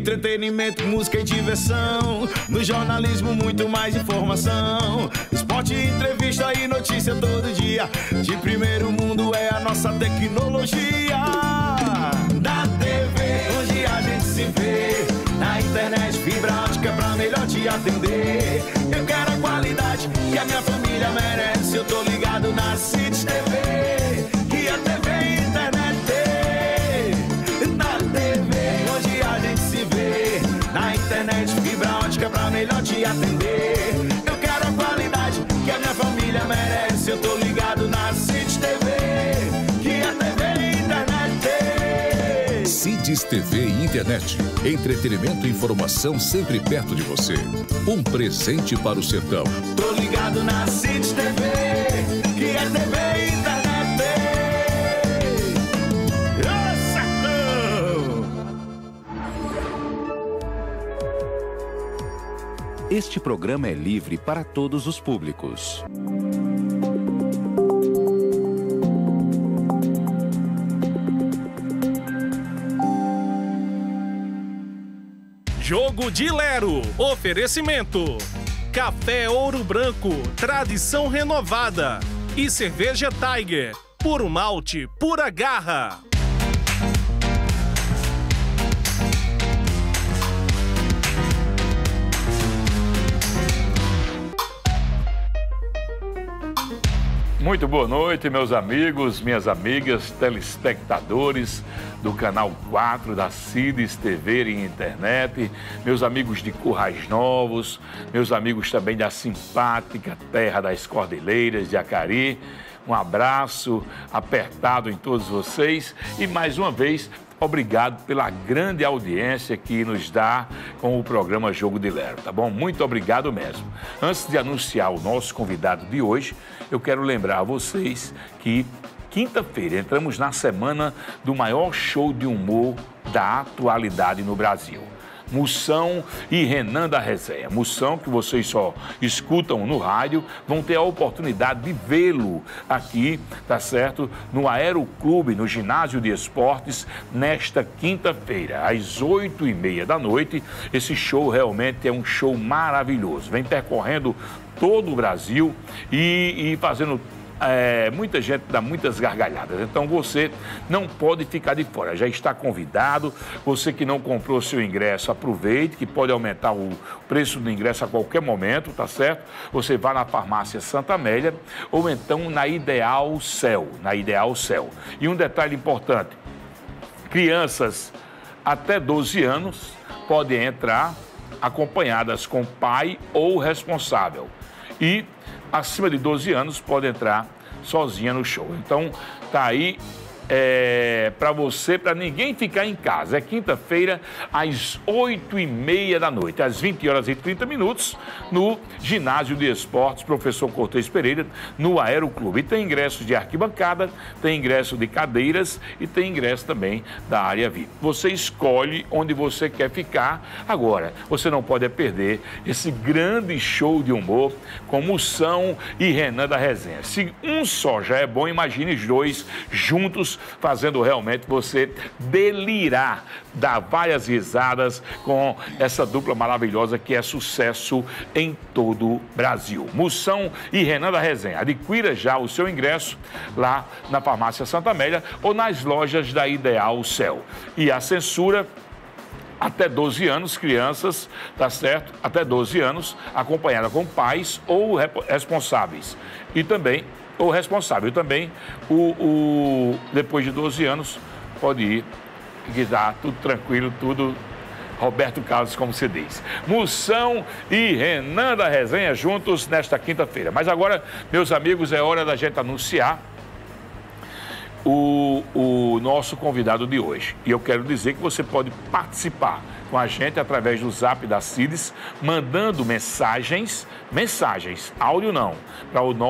Entretenimento, música e diversão. No jornalismo, muito mais informação. Esporte, entrevista e notícia todo dia. De primeiro mundo é a nossa tecnologia. Da TV, onde a gente se vê. Na internet, fibra ótica pra melhor te atender. Eu quero a qualidade que a minha família merece. Eu tô ligado na City TV, que a TV e internet tem. Na TV, onde a gente se vê. Na internet, fibra ótica pra melhor te atender. Eu quero a qualidade que a minha família merece. Eu tô ligado na City TV, que a TV e internet tem. Cities TV e internet. Entretenimento e informação sempre perto de você. Um presente para o sertão. Tô ligado na Cities TV, que a TV e internet tem. Ô, sertão! Este programa é livre para todos os públicos. Jogo de Lero. Oferecimento: Café Ouro Branco, tradição renovada. E cerveja Tiger, puro malte, pura garra. Muito boa noite, meus amigos, minhas amigas, telespectadores do canal 4 da Cities TV e internet, meus amigos de Currais Novos, meus amigos também da simpática terra das Cordilheiras de Acari. Um abraço apertado em todos vocês e mais uma vez obrigado pela grande audiência que nos dá com o programa Jogo de Lero, tá bom? Muito obrigado mesmo. Antes de anunciar o nosso convidado de hoje, eu quero lembrar a vocês que quinta-feira entramos na semana do maior show de humor da atualidade no Brasil. Moção e Renan da Resenha. Moção, que vocês só escutam no rádio, vão ter a oportunidade de vê-lo aqui, tá certo? No Aeroclube, no Ginásio de Esportes, nesta quinta-feira, às 8h30 da noite. Esse show realmente é um show maravilhoso. Vem percorrendo todo o Brasil e fazendo... muita gente dá muitas gargalhadas, então você não pode ficar de fora, já está convidado. Você que não comprou seu ingresso, aproveite, que pode aumentar o preço do ingresso a qualquer momento, tá certo? Você vai na farmácia Santa Amélia ou então na Ideal Céu, E um detalhe importante, crianças até 12 anos podem entrar acompanhadas com pai ou responsável. E acima de 12 anos pode entrar sozinha no show. Então, tá aí para você, para ninguém ficar em casa. É quinta-feira, às 8h30 da noite, às 20h30, no Ginásio de Esportes Professor Cortez Pereira, no Aeroclube. E tem ingresso de arquibancada, tem ingresso de cadeiras e tem ingresso também da área VIP. Você escolhe onde você quer ficar. Agora, você não pode perder esse grande show de humor com Moção e Renan da Resenha. Se um só já é bom, imagine os dois juntos, fazendo realmente você delirar, dar várias risadas com essa dupla maravilhosa que é sucesso em todo o Brasil. Moção e Renan da Resenha. Adquira já o seu ingresso lá na farmácia Santa Amélia ou nas lojas da Ideal Céu. E a censura... até 12 anos, crianças, tá certo? Até 12 anos, acompanhada com pais ou responsáveis. E também, ou responsável. Também, depois de 12 anos, pode ir, que dá tudo tranquilo, tudo Roberto Carlos, como se diz. Moção e Renan da Resenha juntos nesta quinta-feira. Mas agora, meus amigos, é hora da gente anunciar o nosso convidado de hoje. E eu quero dizer que você pode participar com a gente através do Zap da Cides, mandando mensagens, áudio não, para o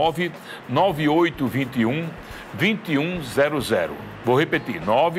99821-2100. Vou repetir,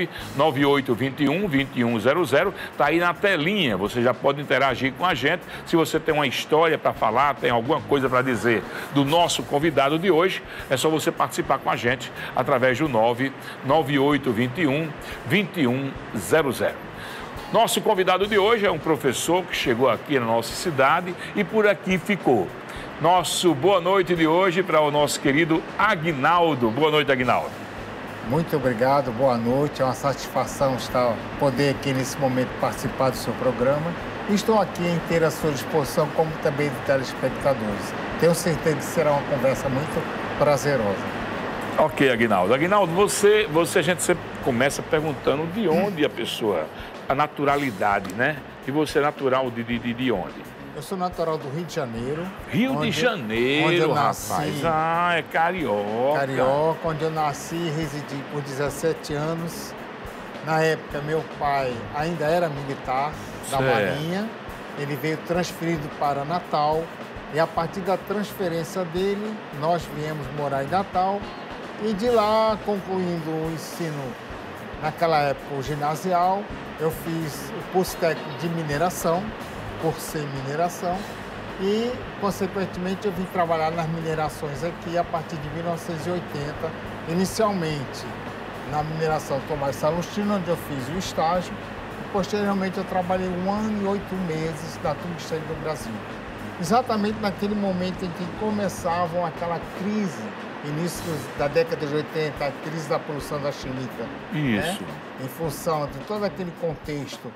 99821-2100, está aí na telinha, você já pode interagir com a gente. Se você tem uma história para falar, tem alguma coisa para dizer do nosso convidado de hoje, é só você participar com a gente através do 99821-2100. Nosso convidado de hoje é um professor que chegou aqui na nossa cidade e por aqui ficou. Nosso boa noite de hoje para o nosso querido Aguinaldo. Boa noite, Aguinaldo. Muito obrigado, boa noite. É uma satisfação poder aqui nesse momento participar do seu programa. Estou aqui em ter à sua disposição, como também de telespectadores. Tenho certeza que será uma conversa muito prazerosa. Ok, Aguinaldo. Aguinaldo, você a gente sempre começa perguntando de onde a pessoa, a naturalidade, né? E você é natural de onde? Eu sou natural do Rio de Janeiro. Rio de Janeiro, onde eu nasci, rapaz. Ah, é carioca. Carioca, onde eu nasci e residi por 17 anos. Na época, meu pai ainda era militar da Marinha. Ele veio transferido para Natal. E a partir da transferência dele, nós viemos morar em Natal. E de lá, concluindo o ensino, naquela época, o ginasial, eu fiz o curso técnico de mineração, cursei mineração e, consequentemente, eu vim trabalhar nas minerações aqui a partir de 1980, inicialmente na mineração Tomás Salustino, onde eu fiz o estágio, e posteriormente eu trabalhei 1 ano e 8 meses na Tungstênio do Brasil. Exatamente naquele momento em que começavam aquela crise, início da década de 80, a crise da produção da xilita. Isso. Né? Em função de todo aquele contexto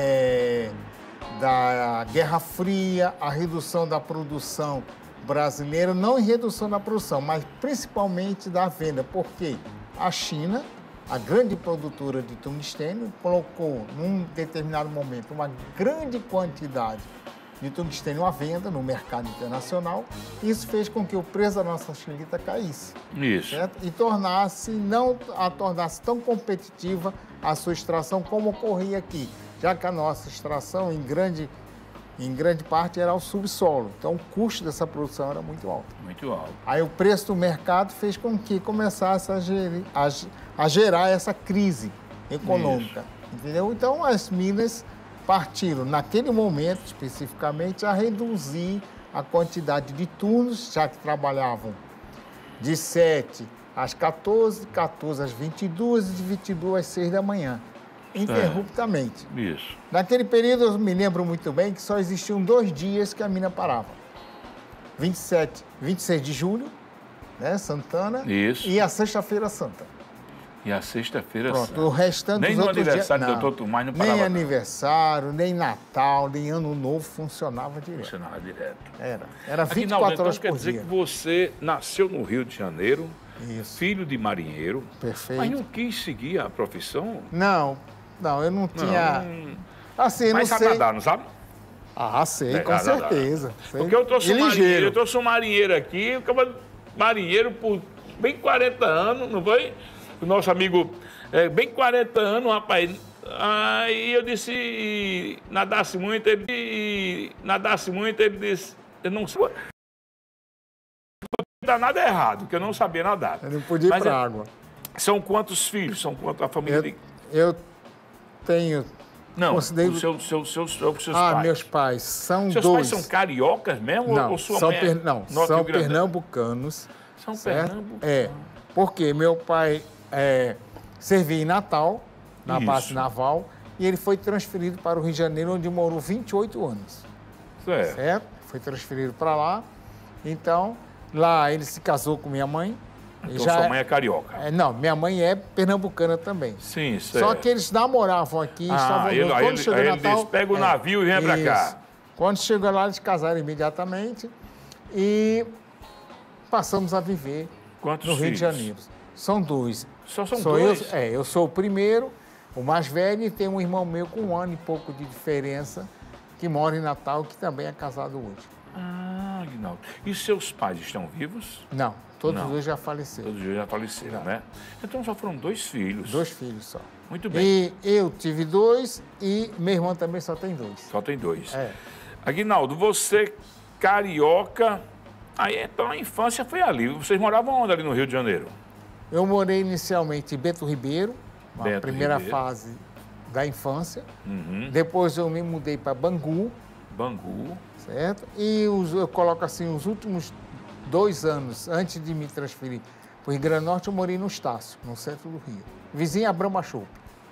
da Guerra Fria, a redução da produção brasileira, não em redução da produção, mas principalmente da venda, porque a China, a grande produtora de tungstênio, colocou num determinado momento uma grande quantidade de tungstênio à venda no mercado internacional. Isso fez com que o preço da nossa xilita caísse. Isso. Certo? E tornasse tão competitiva a sua extração como ocorria aqui, já que a nossa extração, em grande parte, era ao subsolo. Então, o custo dessa produção era muito alto. Muito alto. Aí, o preço do mercado fez com que começasse a gerar essa crise econômica. Entendeu? Então, as minas partiram, naquele momento, especificamente, a reduzir a quantidade de turnos, já que trabalhavam de 7 às 14, 14 às 22 e de 22 às 6 da manhã. Interruptamente. Isso. Naquele período, eu me lembro muito bem que só existiam 2 dias que a mina parava. 26 de julho, né, Santana. Isso. E a Sexta-feira Santa. E a Sexta-feira Pronto, Santa. o restante Nem dos no outros aniversário dias, do Dr. Tomás não parava. Nem aniversário, nem Natal, nem Ano Novo funcionava direto. Funcionava direto. Era 24 Aguinaldo, horas então por quer dizer dia. que você nasceu no Rio de Janeiro, Isso. filho de marinheiro, Perfeito. mas não quis seguir a profissão? Não, eu não tinha... Assim, Mas não sabe sei. nadar, não sabe? Ah, sei, com Nadar. certeza. Sei. Porque eu trouxe E um marinheiro, ligeiro. eu trouxe um marinheiro aqui, eu ficava marinheiro por bem 40 anos, não foi? O nosso amigo, bem 40 anos, rapaz. Aí eu disse, nadasse muito, ele disse, eu não sei. Não dá nada errado, porque eu não sabia nadar. Eu não podia ir Mas para água. São quantos filhos? São quantos a família? Eu tenho... Não, considero... os seus pais. Meus pais são Seus dois. pais são cariocas mesmo? Não, ou sua são, mãe é norte são Rio Grande? pernambucanos. São certo? pernambucanos. Porque meu pai servia em Natal, na Isso. base naval, e ele foi transferido para o Rio de Janeiro, onde morou 28 anos. Certo? Foi transferido para lá. Então, lá ele se casou com minha mãe. Então sua mãe é carioca. Não, minha mãe é pernambucana também. Sim, certo. Só que eles namoravam aqui, estavam ele, quando aí chegou ele Natal, disse, pega o navio e vem para cá. Quando chegou lá, eles casaram imediatamente e passamos a viver Quantos no Rio filhos? de Janeiro. São 2. Só são 2? Eu sou o primeiro, o mais velho, e tem um irmão meu com 1 ano e pouco de diferença, que mora em Natal, que também é casado hoje. Ah, Aguinaldo. E seus pais estão vivos? Não, todos Não. dois já faleceram. Todos já faleceram, né? Então só foram 2 filhos. 2 filhos só. Muito bem. E eu tive 2 e meu irmão também só tem 2. Só tem 2. É. Aguinaldo, você carioca, aí então a infância foi ali. Vocês moravam onde ali no Rio de Janeiro? Eu morei inicialmente em Bento Ribeiro, na Bento primeira Ribeiro. fase da infância. Uhum. Depois eu me mudei para Bangu, Bangu. certo? E eu coloco assim, os últimos 2 anos, antes de me transferir para o Rio Grande do Norte, eu morei no Estácio, no centro do Rio. Vizinho a Brahma Chopp.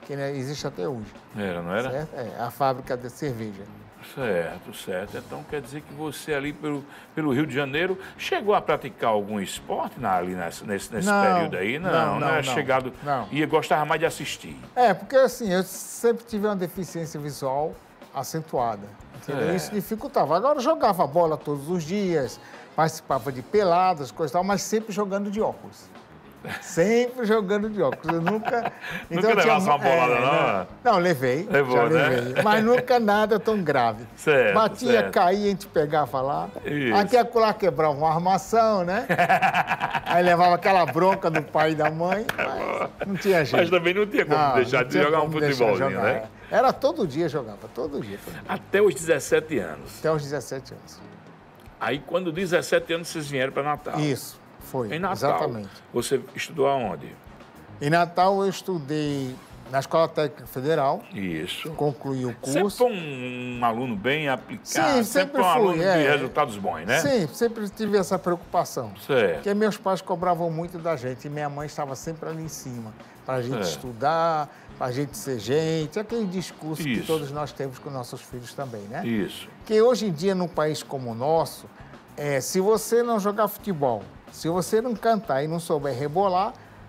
que existe até hoje. Era, não era? Certo? É, a fábrica de cerveja. Certo, certo. Então quer dizer que você ali pelo Rio de Janeiro chegou a praticar algum esporte ali nesse período aí? Não, não é chegado. Não. E gostava mais de assistir. É, porque assim, eu sempre tive uma deficiência visual acentuada. Entendeu? Isso dificultava. Agora eu jogava bola todos os dias, participava de peladas, coisas e tal, mas sempre jogando de óculos. Sempre jogando de óculos. Eu nunca. Nunca levasse uma bolada, não? Não, levei. Levou, já né? levei. Mas nunca nada tão grave. Certo, batia, certo. caía, a gente pegava lá. Isso. Aqui acolá quebrava uma armação, né? Aí levava aquela bronca do pai e da mãe, mas não tinha jeito. Mas também não tinha como deixar de jogar um futebolzinho, né? Era todo dia, jogava, todo dia. Até os 17 anos. Até os 17 anos. Aí, quando 17 anos, vocês vieram para Natal. Isso, foi. Em Natal, exatamente. você estudou aonde? Em Natal, eu estudei na Escola Técnica Federal. Isso. Concluí o curso. Sempre foi um aluno bem aplicado. Sim, sempre foi um fui, aluno de resultados bons, né? Sim, sempre tive essa preocupação. Certo. Porque meus pais cobravam muito da gente e minha mãe estava sempre ali em cima. Para a gente estudar, para a gente ser gente. Aquele discurso que todos nós temos com nossos filhos também, né? Isso. Porque hoje em dia, num país como o nosso, se você não jogar futebol, se você não cantar e não souber rebolar,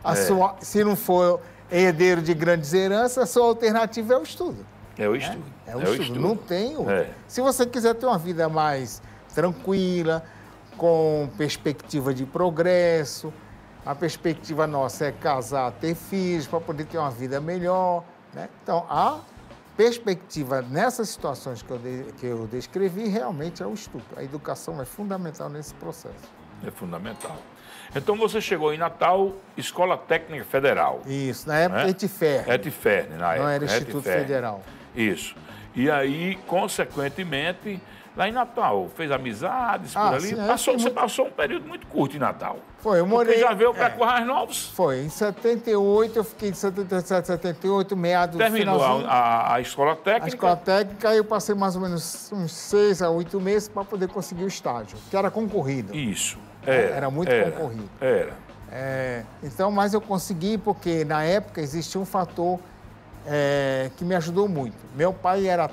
se não for herdeiro de grandes heranças, a sua alternativa é o estudo. É o estudo. É o estudo. Não tem outro. É. Se você quiser ter uma vida mais tranquila, com perspectiva de progresso, a perspectiva nossa é casar, ter filhos, para poder ter uma vida melhor, né? Então, a perspectiva nessas situações que eu descrevi realmente é o estudo. A educação é fundamental nesse processo. É fundamental. Então, você chegou em Natal, Escola Técnica Federal. Isso, na época Etiferne. Etiferne, na época. Não era Instituto Federal. Isso. E aí, consequentemente, lá em Natal, fez amizades por ali. Sim, você passou um período muito curto em Natal. Foi, eu morei... Porque já veio para Currais Novos. Foi, em 78, eu fiquei de 77, 78, meados do finalzinho. Terminou a Escola Técnica. A Escola Técnica, eu passei mais ou menos uns 6 a 8 meses para poder conseguir o estágio, que era concorrido. Isso. Era muito concorrido. Era. Então, mas eu consegui porque, na época, existia um fator que me ajudou muito. Meu pai era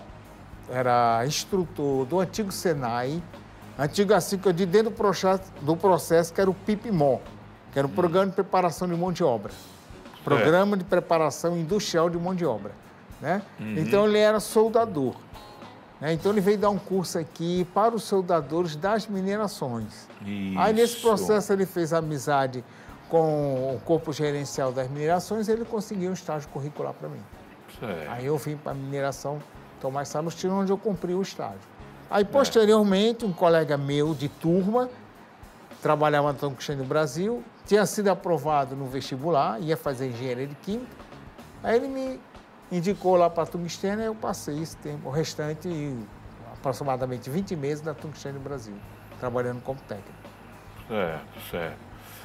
instrutor do antigo Senai, antigo assim que eu digo, dentro do processo, que era o PIPMO, que era o Programa de Preparação de Mão de Obra. Programa de Preparação Industrial de Mão de Obra. Né? Então, ele era soldador. Né? Então, ele veio dar um curso aqui para os soldadores das minerações. Isso. Aí, nesse processo, ele fez amizade com o corpo gerencial das minerações e ele conseguiu um estágio curricular para mim. Certo. Aí, eu vim para a mineração Tomás Salustino, onde eu cumpri o estágio. Aí, posteriormente, um colega meu de turma, trabalhava na Tungsten do Brasil, tinha sido aprovado no vestibular, ia fazer engenharia de química. Aí ele me indicou lá para a Tungsten e eu passei esse tempo, o restante, aproximadamente 20 meses na Tungsten do Brasil, trabalhando como técnico. Certo, certo.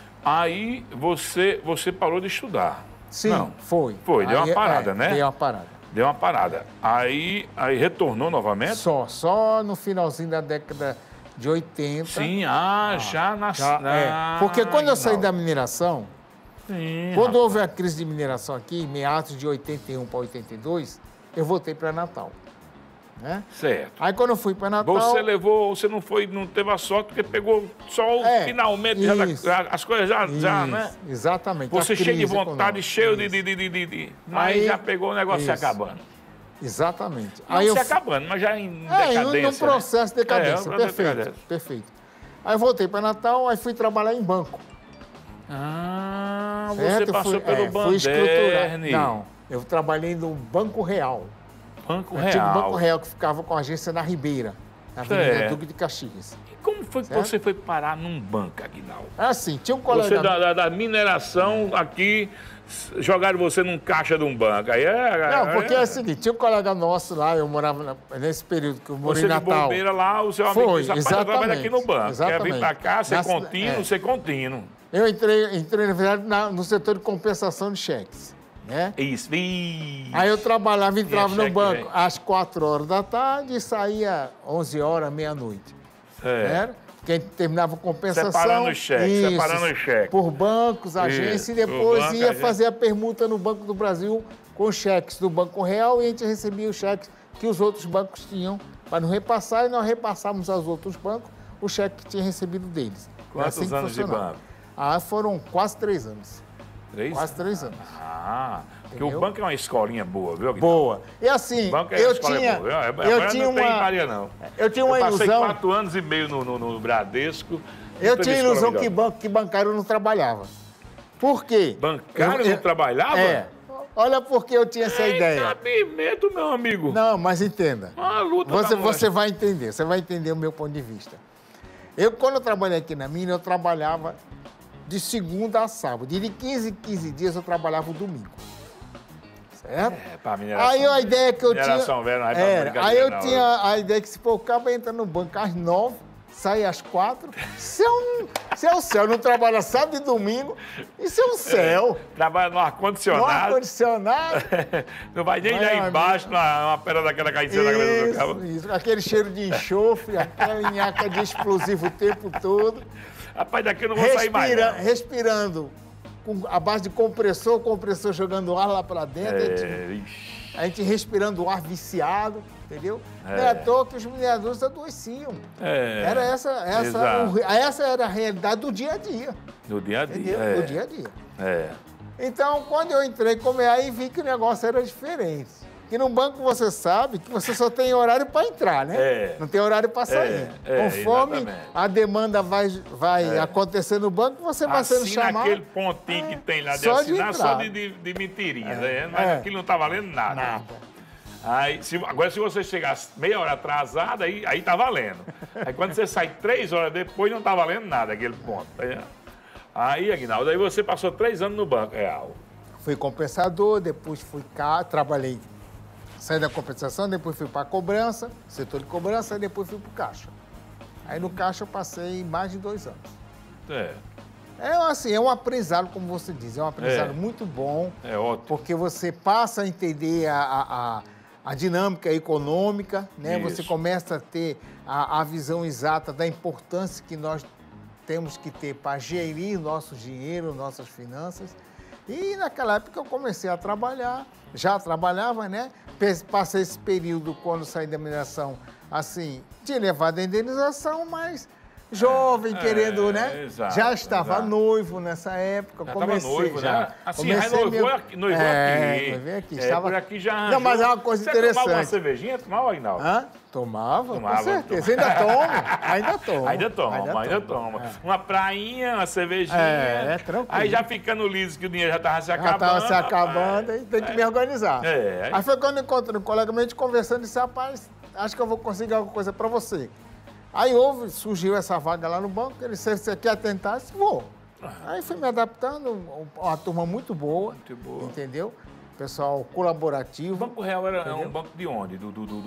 Aí você parou de estudar? Sim, não. Foi, deu uma parada, né? Deu uma parada. Deu uma parada. Aí retornou novamente? Só no finalzinho da década de 80. Sim, já na... Porque quando eu saí da mineração, quando rapaz. houve a crise de mineração aqui, meados de 81 para 82, eu voltei para Natal. Né? Certo. Aí quando eu fui para Natal... Você não teve a sorte, porque pegou só finalmente, as coisas já, né? Exatamente. Você cheio de vontade, cheio de... Aí já pegou o negócio se acabando. Exatamente. Não se acabando, mas já em decadência. Num processo de decadência, perfeito, decadência. perfeito. Aí eu voltei para Natal, aí fui trabalhar em banco. Você passou pelo Banderni. Não, eu trabalhei no Banco Real. Banco Real. Antigo Banco Real, que ficava com a agência na Ribeira, na Avenida Duque de Caxias. E como foi que você foi parar num banco, Aguinaldo? Assim, tinha um colega... Você da mineração aqui, jogaram você num caixa de um banco. Aí Não, porque é o seguinte, tinha um colega nosso lá, eu morava nesse período que eu morei em Natal. Você de bombeira lá, o seu amigo disse, rapaz, eu trabalho aqui no banco. Exatamente. Quer vir pra cá, ser contínuo. Eu entrei na verdade, no setor de compensação de cheques. Né? Isso. Aí eu trabalhava, entrava no banco às 4 horas da tarde e saía 11 horas, meia-noite. Né? Porque terminava a compensação. Separando o cheque. Por bancos, agências, e depois ia fazer a permuta no Banco do Brasil com cheques do Banco Real e a gente recebia os cheques que os outros bancos tinham para não repassar e nós repassávamos aos outros bancos o cheque que tinha recebido deles. Quantos anos de banco? Foram quase 3 anos. 3? Quase 3 anos. Porque o banco é uma escolinha boa, viu? Boa. E assim, eu tinha... Eu tinha uma ilusão... Eu passei 4 anos e meio no Bradesco. Eu tinha a ilusão que bancário não trabalhava. Por quê? Bancário não trabalhava? Olha porque eu tinha essa ideia. Medo, meu amigo. Não, mas entenda. Uma luta você vai entender o meu ponto de vista. Quando eu trabalhei aqui na mina, eu trabalhava de segunda a sábado. E de 15 em 15 dias eu trabalhava o domingo. Certo? Pra mineração. Aí a ideia que eu tinha... Aí eu tinha a ideia que se o cara entra no banco às 9, sai às 4. Isso é o céu. Não trabalha sábado e domingo. Isso é um céu. Trabalha no ar-condicionado. No ar-condicionado. Não vai nem lá embaixo, numa pedra daquela caindo na cabeça do cabo. Isso. Aquele cheiro de enxofre, aquela nhaca de explosivo o tempo todo. Rapaz, daqui eu não vou sair mais. Respirando a base de compressor, o compressor jogando ar lá para dentro. A gente respirando o ar viciado, entendeu? Não é à toa que os mineradores adoeciam. Era essa era a realidade do dia a dia. Do dia a dia. Do dia a dia. Então, quando eu entrei, aí vi que o negócio era diferente. Que no banco você sabe que você só tem horário para entrar, né? Não tem horário para sair. Conforme a demanda vai acontecer no banco, você vai sendo chamado. Aquele pontinho que tem lá de assinar só de mentirinha, né? Mas aquilo não está valendo nada. Aí, agora, se você chegar meia hora atrasada, aí tá valendo. Aí quando você sai 3 horas depois, não tá valendo nada aquele ponto. Aí, Aguinaldo, aí você passou 3 anos no Banco Real. Fui compensador, depois fui cá, trabalhei. Saí da compensação, depois fui para a cobrança, setor de cobrança, e depois fui para o caixa. Aí no caixa eu passei mais de 2 anos. É um aprendizado, como você diz, é um aprendizado muito bom. Ótimo. Porque você passa a entender a dinâmica econômica, né? Você começa a ter a visão exata da importância que nós temos que ter para gerir nosso dinheiro, nossas finanças. E naquela época eu comecei a trabalhar, já trabalhava, né? Passei esse período, quando saí da mineração, assim, tinha levado a indenização, mas jovem, querendo, né? Exato, já estava noivo nessa época. Já comecei, noivo, já. Né? Assim, noivou aqui. Noivei aqui. Estava... Por aqui já... Não, mas é uma coisa interessante. Você tomava uma cervejinha? Tomava, Aguinaldo? Tomava, com certeza. Ainda tomo. Ainda tomo. Uma prainha, uma cervejinha. Tranquilo. Aí já ficando liso que o dinheiro já estava se acabando. Já estava se acabando e tem que me organizar. Aí foi quando eu encontrei um colega meu, a gente conversando, e disse, rapaz, acho que eu vou conseguir alguma coisa para você. Aí surgiu essa vaga lá no banco, ele disse, você quer tentar? Eu disse, vou. Aí fui me adaptando, uma turma muito boa. Entendeu? Pessoal colaborativo. O Banco Real era um banco de onde?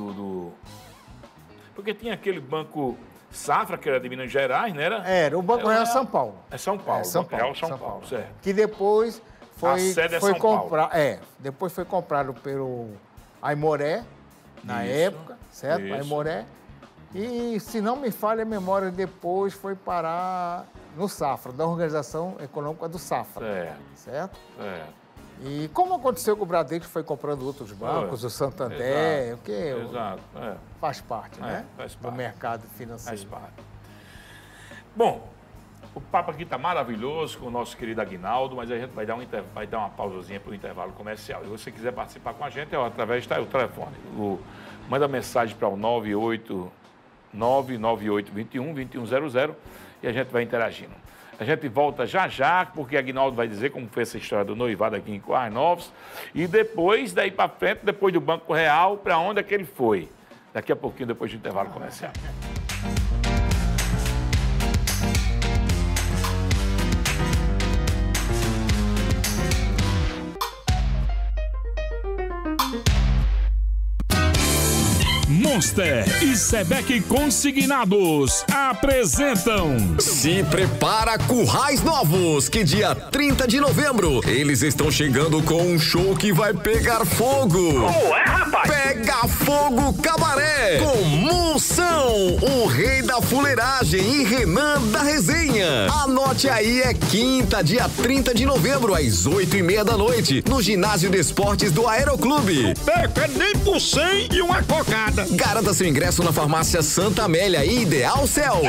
Porque tinha aquele Banco Safra, que era de Minas Gerais, não era? Era, o Banco Real é São Paulo. É São Paulo, São Banco Real São Paulo, certo. Que depois foi comprado. Depois foi comprado pelo Aimoré, na época, certo? Aimoré. E, se não me falha a memória, depois foi parar no Safra, da Organização Econômica do Safra. Certo? E como aconteceu com o Bradesco, foi comprando outros bancos, o Santander, faz parte, né? Faz parte. Do mercado financeiro. Faz parte. Bom, o papo aqui está maravilhoso com o nosso querido Aguinaldo, mas a gente vai dar uma pausazinha para o intervalo comercial. E se você quiser participar com a gente, através do telefone. Manda mensagem para o 99821-2100 e a gente vai interagindo. A gente volta já, porque Aguinaldo vai dizer como foi essa história do noivado aqui em Currais Novos. E depois, daí para frente, depois do Banco Real, para onde é que ele foi? Daqui a pouquinho, depois do intervalo comercial. Monster e Sebec Consignados apresentam... Se prepara, Currais Novos, que dia 30 de novembro eles estão chegando com um show que vai pegar fogo. Como é, rapaz? Pega Fogo Cabaré, com Moção, o rei da fuleiragem, e Renan da resenha. Anote aí, é quinta, dia 30 de novembro, às 8:30 da noite, no Ginásio de Esportes do Aeroclube. Perca nem por 100 e uma cocada. Garanta seu ingresso na farmácia Santa Amélia e Ideal Céu.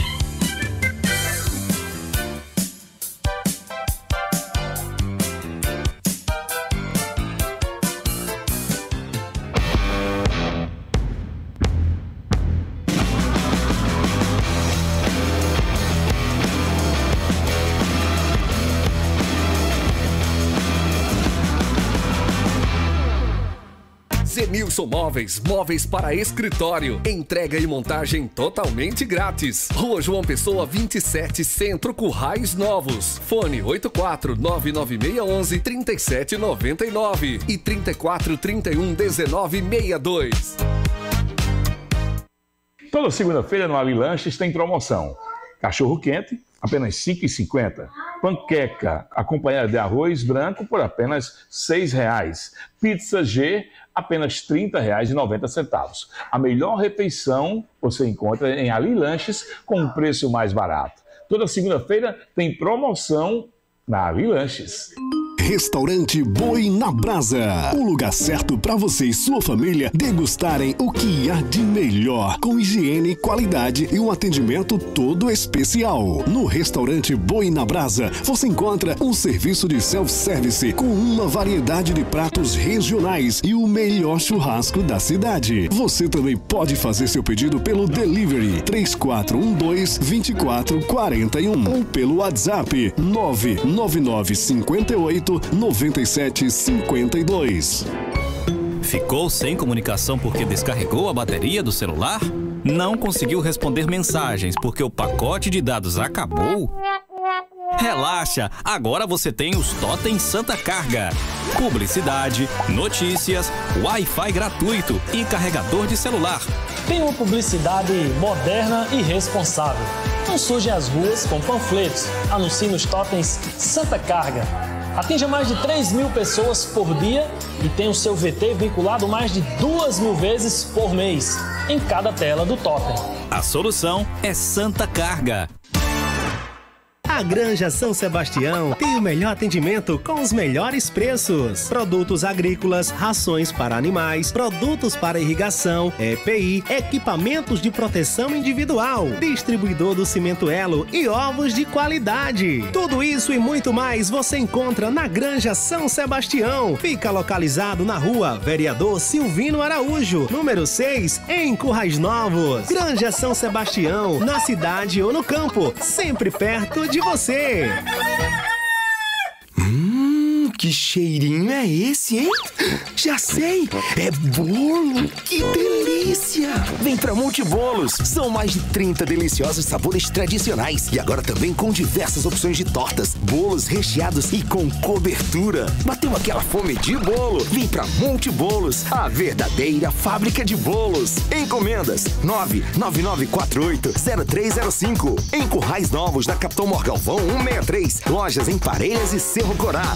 Zenilson Móveis, móveis para escritório. Entrega e montagem totalmente grátis. Rua João Pessoa 27, Centro, Currais Novos. Fone 84-99611-3799 e 3431-1962. Toda segunda-feira no Ali Lanches tem promoção. Cachorro quente, apenas R$ 5,50. Panqueca acompanhada de arroz branco por apenas R$ 6,00. Pizza G, apenas R$ 30,90. A melhor refeição você encontra em Ali Lanches com um preço mais barato. Toda segunda-feira tem promoção na Ali Lanches. Restaurante Boi na Brasa, o lugar certo para você e sua família degustarem o que há de melhor, com higiene, qualidade e um atendimento todo especial. No Restaurante Boi na Brasa, você encontra um serviço de self-service com uma variedade de pratos regionais e o melhor churrasco da cidade. Você também pode fazer seu pedido pelo delivery 3412-2441 ou pelo WhatsApp 99958 9752. Ficou sem comunicação porque descarregou a bateria do celular? Não conseguiu responder mensagens porque o pacote de dados acabou? Relaxa, agora você tem os Totem Santa Carga. Publicidade, notícias, Wi-Fi gratuito e carregador de celular. Tem uma publicidade moderna e responsável. Não surge às ruas com panfletos. Anuncie nos Totens Santa Carga. Atinja mais de 3.000 pessoas por dia e tem o seu VT vinculado mais de 2.000 vezes por mês em cada tela do Totem. A solução é Santa Carga. A Granja São Sebastião tem o melhor atendimento com os melhores preços. Produtos agrícolas, rações para animais, produtos para irrigação, EPI, equipamentos de proteção individual, distribuidor do Cimento Elo e ovos de qualidade. Tudo isso e muito mais você encontra na Granja São Sebastião. Fica localizado na rua Vereador Silvino Araújo, número 6, em Currais Novos. Granja São Sebastião, na cidade ou no campo, sempre perto de você. Que cheirinho é esse, hein? Já sei, é bolo, que delícia! Vem pra Multibolos, são mais de 30 deliciosos sabores tradicionais e agora também com diversas opções de tortas, bolos recheados e com cobertura. Bateu aquela fome de bolo? Vem pra Multibolos, a verdadeira fábrica de bolos. Encomendas 99948-0305. Em Currais Novos, na Capitão Morgalvão 163. Lojas em Parelhas e Cerro Corá.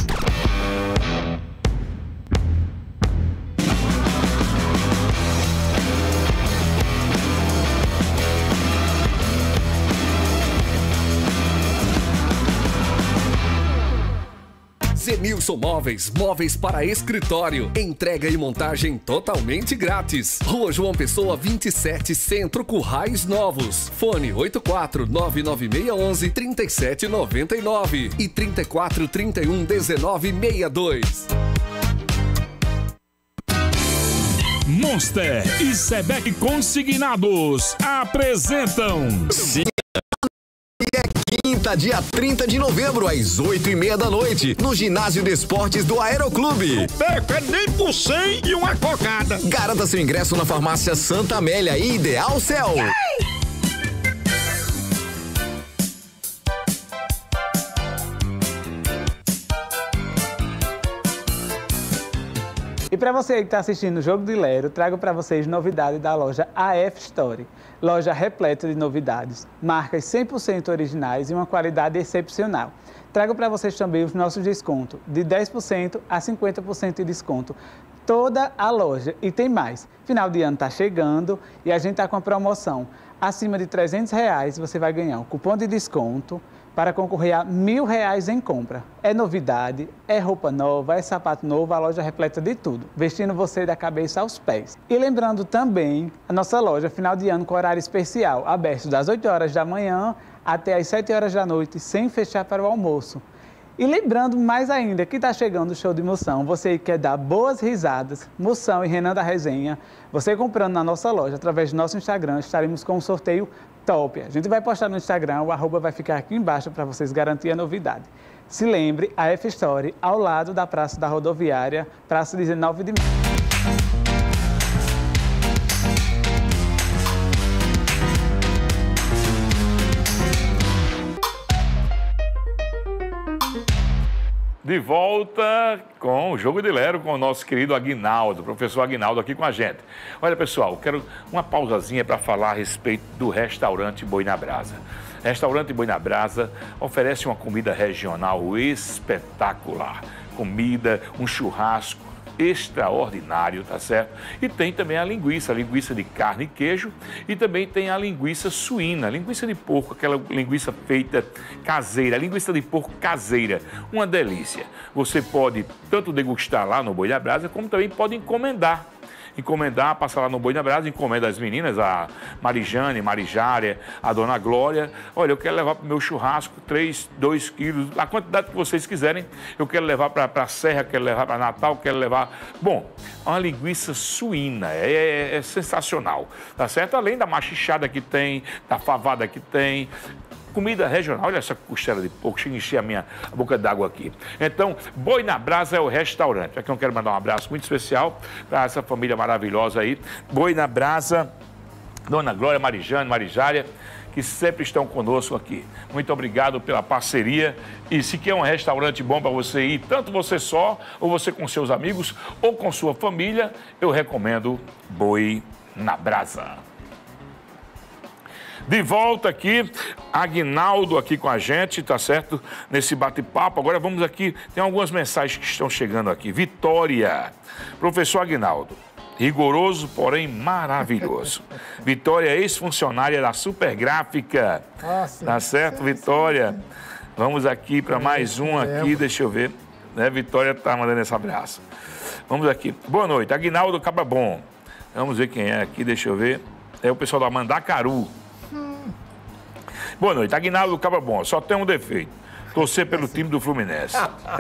Zenilson Móveis, móveis para escritório. Entrega e montagem totalmente grátis. Rua João Pessoa 27, Centro, Currais Novos. Fone 84-99611-3799 e 3431-1962. Monster e Sebec Consignados apresentam... Quinta, dia 30 de novembro, às 8:30 da noite, no Ginásio de Esportes do Aeroclube. Perca nem por 100 e uma cocada. Garanta seu ingresso na farmácia Santa Amélia e Ideal Céu. E para você que está assistindo o Jogo de Lero, trago para vocês novidade da loja AF Store. Loja repleta de novidades, marcas 100% originais e uma qualidade excepcional. Trago para vocês também os nossos descontos, de 10% a 50% de desconto. Toda a loja. E tem mais. Final de ano está chegando e a gente está com a promoção. Acima de R$300 você vai ganhar um cupom de desconto para concorrer a R$1.000 em compra. É novidade, é roupa nova, é sapato novo, a loja repleta de tudo, vestindo você da cabeça aos pés. E lembrando também, a nossa loja final de ano com horário especial, aberto das 8 horas da manhã até as 7 horas da noite, sem fechar para o almoço. E lembrando mais ainda que está chegando o show de Moção, você quer dar boas risadas, Moção e Renan da Resenha, você comprando na nossa loja, através do nosso Instagram, estaremos com um sorteio top. A gente vai postar no Instagram, o arroba vai ficar aqui embaixo para vocês garantirem a novidade. Se lembre, a F Store, ao lado da Praça da Rodoviária, Praça 19 de Maio. De volta com o Jogo de Lero, com o nosso querido Aguinaldo, professor Aguinaldo aqui com a gente. Olha, pessoal, quero uma pausazinha para falar a respeito do restaurante Boi na Brasa. Restaurante Boi na Brasa oferece uma comida regional espetacular. Comida, um churrasco extraordinário, tá certo? E tem também a linguiça de carne e queijo, e também tem a linguiça suína, linguiça de porco, aquela linguiça feita caseira, linguiça de porco caseira, uma delícia. Você pode tanto degustar lá no Boi na Brasa, como também pode encomendar, passar lá no Boi na Brasa, encomenda as meninas, a Marijane, Marijária, a Dona Glória. Olha, eu quero levar para o meu churrasco 2 quilos, a quantidade que vocês quiserem. Eu quero levar para a Serra, quero levar para Natal, quero levar... Bom, uma linguiça suína, é sensacional, tá certo? Além da machichada que tem, da favada que tem... Comida regional, olha essa costela de porco, chega a encher a boca d'água aqui. Então, Boi na Brasa é o restaurante. Aqui eu quero mandar um abraço muito especial para essa família maravilhosa aí. Boi na Brasa, Dona Glória, Marijane, Marijária, que sempre estão conosco aqui. Muito obrigado pela parceria. E se quer um restaurante bom para você ir, tanto você só, ou você com seus amigos, ou com sua família, eu recomendo Boi na Brasa. De volta aqui, Aguinaldo aqui com a gente, tá certo? Nesse bate-papo. Agora vamos aqui, tem algumas mensagens que estão chegando aqui. Vitória, professor Aguinaldo, rigoroso, porém maravilhoso. Vitória, ex-funcionária da Supergráfica, tá certo, Vitória? Vamos aqui para mais um aqui, deixa eu ver. Vitória tá mandando esse abraço. Vamos aqui. Boa noite, Aguinaldo Cababon. Vamos ver quem é aqui, deixa eu ver. É o pessoal da Mandacaru. Boa noite, Aguinaldo Cababon, só tem um defeito, torcer pelo time do Fluminense.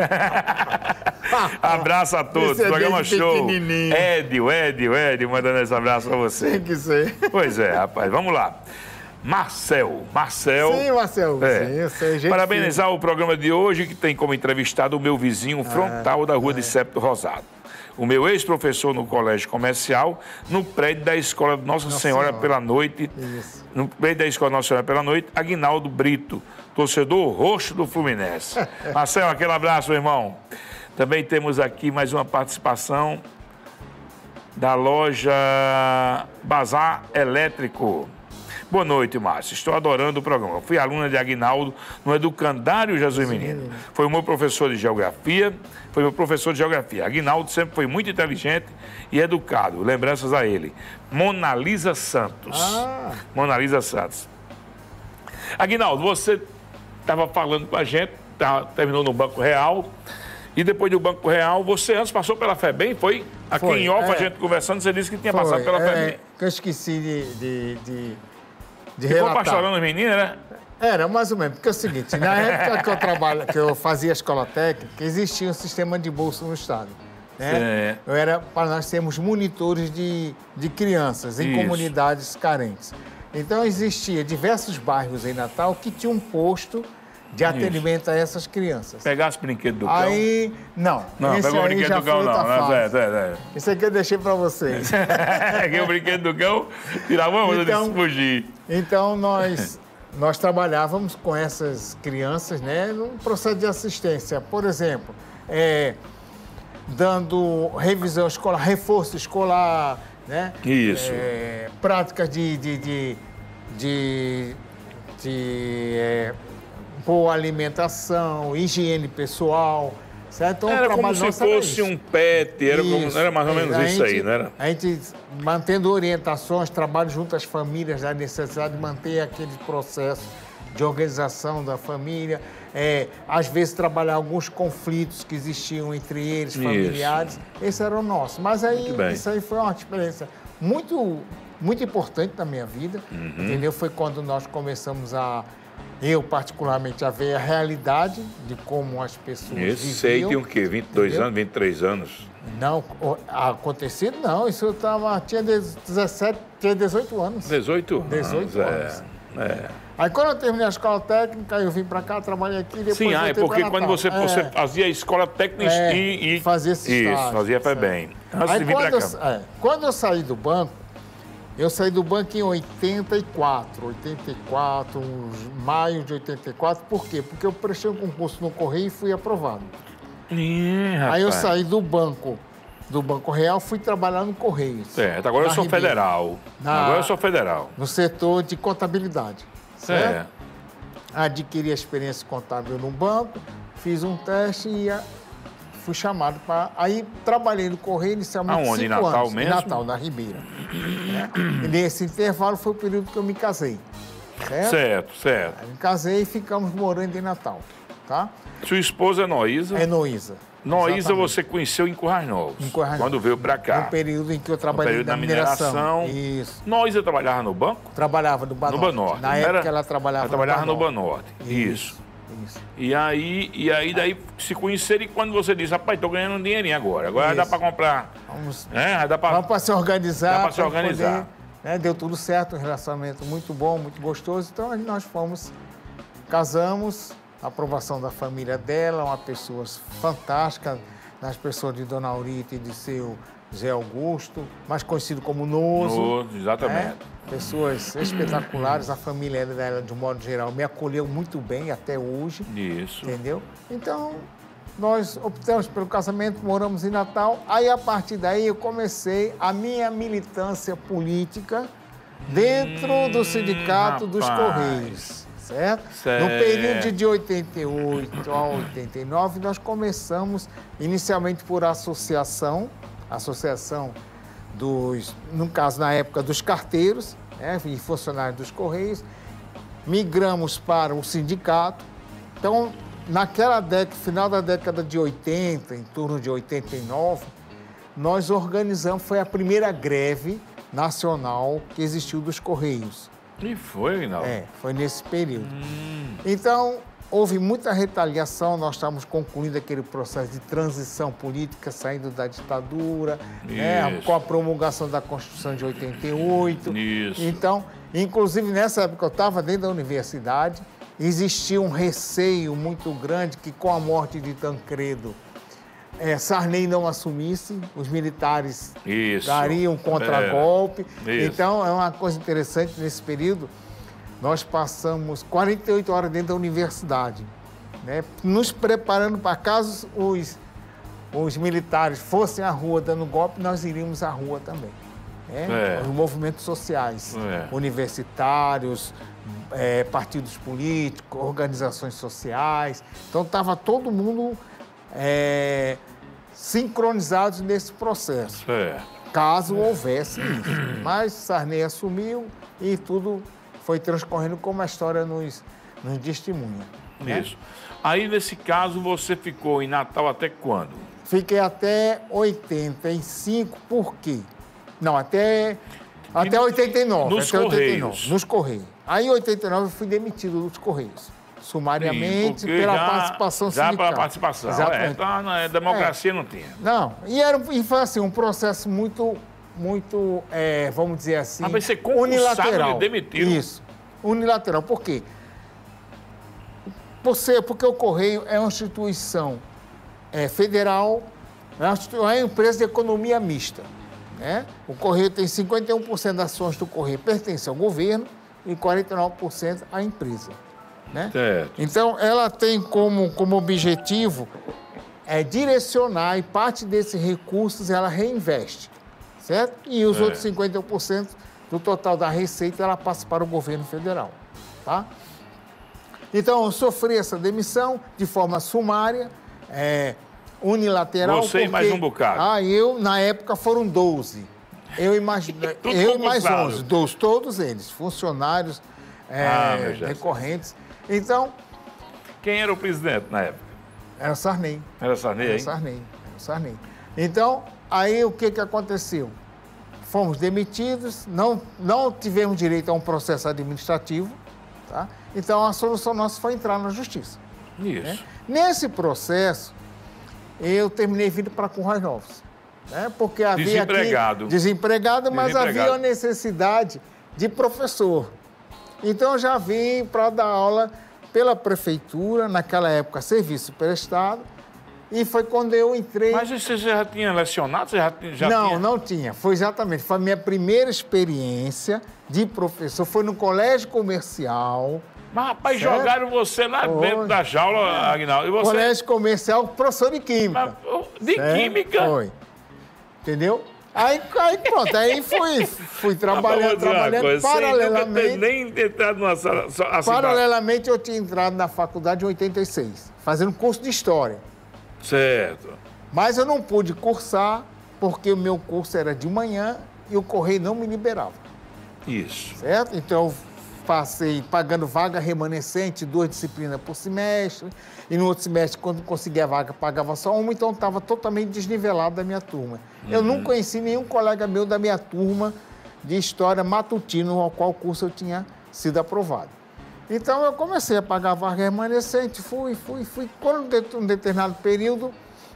Abraço a todos, programa show. Edio, mandando esse abraço pra você. Tem que ser. Pois é, rapaz, vamos lá. Marcel. Sim, Marcel. Sim, eu sei, parabenizar o programa de hoje, que tem como entrevistado o meu vizinho frontal da rua de Sépio Rosado. O meu ex-professor no colégio comercial, no prédio da Escola Nossa Senhora pela Noite, no prédio da Escola Nossa Senhora pela Noite, Aguinaldo Brito, torcedor roxo do Fluminense. Marcelo, aquele abraço, meu irmão. Também temos aqui mais uma participação da loja Bazar Elétrico. Boa noite, Márcio. Estou adorando o programa. Fui aluna de Aguinaldo no Educandário Jesus Menino. Foi o meu professor de geografia. Aguinaldo sempre foi muito inteligente e educado. Lembranças a ele. Mona Lisa Santos. Mona Santos. Aguinaldo, você estava falando com a gente, terminou no Banco Real. E depois do Banco Real, você antes passou pela FEBEM, foi? Aqui em off, a gente conversando, você disse que tinha passado pela FEBEM. Que eu esqueci de Ficou relatar. pastorando as meninas, né? Era, mais ou menos, porque é o seguinte, na época que eu fazia a escola técnica, existia um sistema de bolsa no estado. Né? Para nós termos monitores de crianças em comunidades carentes. Então, existia diversos bairros em Natal que tinham um posto de atendimento a essas crianças. Pegasse o brinquedo do cão? Aí, não. Não, pegou o brinquedo do cão, não. Isso aqui eu deixei para vocês. Peguei o brinquedo do cão, tirava a onda de fugir. Então, nós trabalhávamos com essas crianças, né, num processo de assistência. Por exemplo, dando revisão escolar, reforço escolar, né? Isso. Práticas boa alimentação, higiene pessoal, certo? Então, era como se fosse um PET, era mais ou menos isso aí, não era? A gente mantendo orientações, trabalho junto às famílias, da necessidade de manter aquele processo de organização da família, às vezes trabalhar alguns conflitos que existiam entre eles, familiares, esse era o nosso. Mas aí, isso aí foi uma experiência muito importante na minha vida, entendeu? Foi quando nós começamos eu particularmente, a ver a realidade de como as pessoas viviam. Esse aí tem o quê? 22 anos, 23 anos? Não, acontecido não, isso eu tinha 18 anos. 18 anos? 18 anos. Aí quando eu terminei a escola técnica, eu vim para cá, trabalhei aqui e depois sim, porque quando você fazia a escola técnica e fazia esse estágio. Isso, fazia bem. Antes de vir para cá. Quando eu saí do banco, em 84, maio de 84. Por quê? Porque eu prestei um concurso no Correio e fui aprovado. Aí eu saí do Banco Real, fui trabalhar no Correio. Certo, agora eu sou federal. No setor de contabilidade. Certo? Adquiri a experiência contábil no banco, fiz um teste e fui chamado para... Aí trabalhei no Correio inicialmente 5 anos. Em Natal mesmo? Em Natal, na Ribeira. E nesse intervalo foi o período que eu me casei. Certo. Aí me casei e ficamos morando em Natal, tá? Sua esposa é Noísa? É Noísa. Noísa você conheceu em Currais Novos, quando veio para cá. No período em que eu trabalhei na mineração. Isso. Noísa trabalhava no banco? Trabalhava no Banorte. No Banorte. Na época ela trabalhava no Banorte. Isso. E aí daí se conheceram e quando você disse, rapaz, estou ganhando um dinheirinho agora dá para comprar. Vamos para se organizar. Dá para se organizar. Poder, deu tudo certo, um relacionamento muito bom, muito gostoso. Então nós casamos, a aprovação da família dela, uma pessoa fantástica, nas pessoas de Dona Aurita e de seu Zé Augusto, mais conhecido como Noso. Exatamente. Pessoas espetaculares, a família dela, de um modo geral, me acolheu muito bem até hoje. Isso. Entendeu? Então, nós optamos pelo casamento, moramos em Natal. Aí, a partir daí, eu comecei a minha militância política dentro do Sindicato dos Correios. Certo? No período de 88 a 89, nós começamos inicialmente por associação no caso, na época, dos carteiros, e funcionários dos Correios. Migramos para o sindicato. Então, naquela década, final da década de 80, em torno de 89, nós organizamos, foi a primeira greve nacional que existiu dos Correios. E foi, não? Foi nesse período. Então, houve muita retaliação, nós estávamos concluindo aquele processo de transição política, saindo da ditadura, com a promulgação da Constituição de 88. Isso. Então, inclusive nessa época eu estava dentro da universidade, existia um receio muito grande que com a morte de Tancredo, Sarney não assumisse, os militares dariam contragolpe. Então, é uma coisa interessante, nesse período, nós passamos 48 horas dentro da universidade, nos preparando para caso os militares fossem à rua dando golpe, nós iríamos à rua também. Os movimentos sociais, universitários, partidos políticos, organizações sociais. Então, estava todo mundo sincronizados nesse processo, caso houvesse isso. Mas Sarney assumiu e tudo foi transcorrendo como a história nos testemunha. Isso. Aí, nesse caso, você ficou em Natal até quando? Fiquei até 85, por quê? Não, até 89. Nos Correios. Nos Correios. Aí, em 89, eu fui demitido dos Correios. Sumariamente, pela participação sindical. Já pela participação. Exatamente. Então, na democracia não tinha. Não. E foi assim, um processo muito, vamos dizer assim, mas você unilateral. De demitir. Isso. Unilateral. Por quê? Porque o Correio é uma instituição federal, é uma empresa de economia mista. O Correio tem 51% das ações do Correio pertencem ao governo e 49% à empresa. Certo. Então, ela tem como objetivo direcionar e parte desses recursos ela reinveste, certo? E os outros 50% do total da receita ela passa para o governo federal, tá? Então, eu sofri essa demissão de forma sumária, unilateral. Você e mais um bocado. Na época, foram 12. Eu e mais 11, todos eles, funcionários recorrentes. Então... Quem era o presidente na época? Era Sarney. Era Sarney, hein? Era Sarney. Então, aí o que aconteceu? Fomos demitidos, não tivemos direito a um processo administrativo, tá? Então, a solução nossa foi entrar na justiça. Isso. Né? Nesse processo, eu terminei vindo para Currais Novos. Né? Porque havia desempregado, mas havia a necessidade de professor. Então, eu já vim para dar aula pela prefeitura, naquela época, serviço prestado, e foi quando eu entrei... Mas você já tinha lecionado? Não tinha. Foi exatamente, foi a minha primeira experiência de professor, foi no colégio comercial. Mas, rapaz, jogaram você lá dentro da jaula, Aguinaldo. E você... Colégio comercial, professor de química. Química? Foi. Entendeu? Aí pronto, aí fui trabalhando paralelamente. Nem entrado numa sala. Paralelamente, eu tinha entrado na faculdade em 86, fazendo curso de História. Certo. Mas eu não pude cursar, porque o meu curso era de manhã e o Correio não me liberava. Isso. Certo? Então, eu passei pagando vaga remanescente, 2 disciplinas por semestre, e no outro semestre, quando conseguia a vaga, pagava só uma, então estava totalmente desnivelado da minha turma. Eu não conheci nenhum colega meu da minha turma de História matutino, ao qual curso eu tinha sido aprovado. Então, eu comecei a pagar a vaga remanescente, fui. Quando, em um determinado período,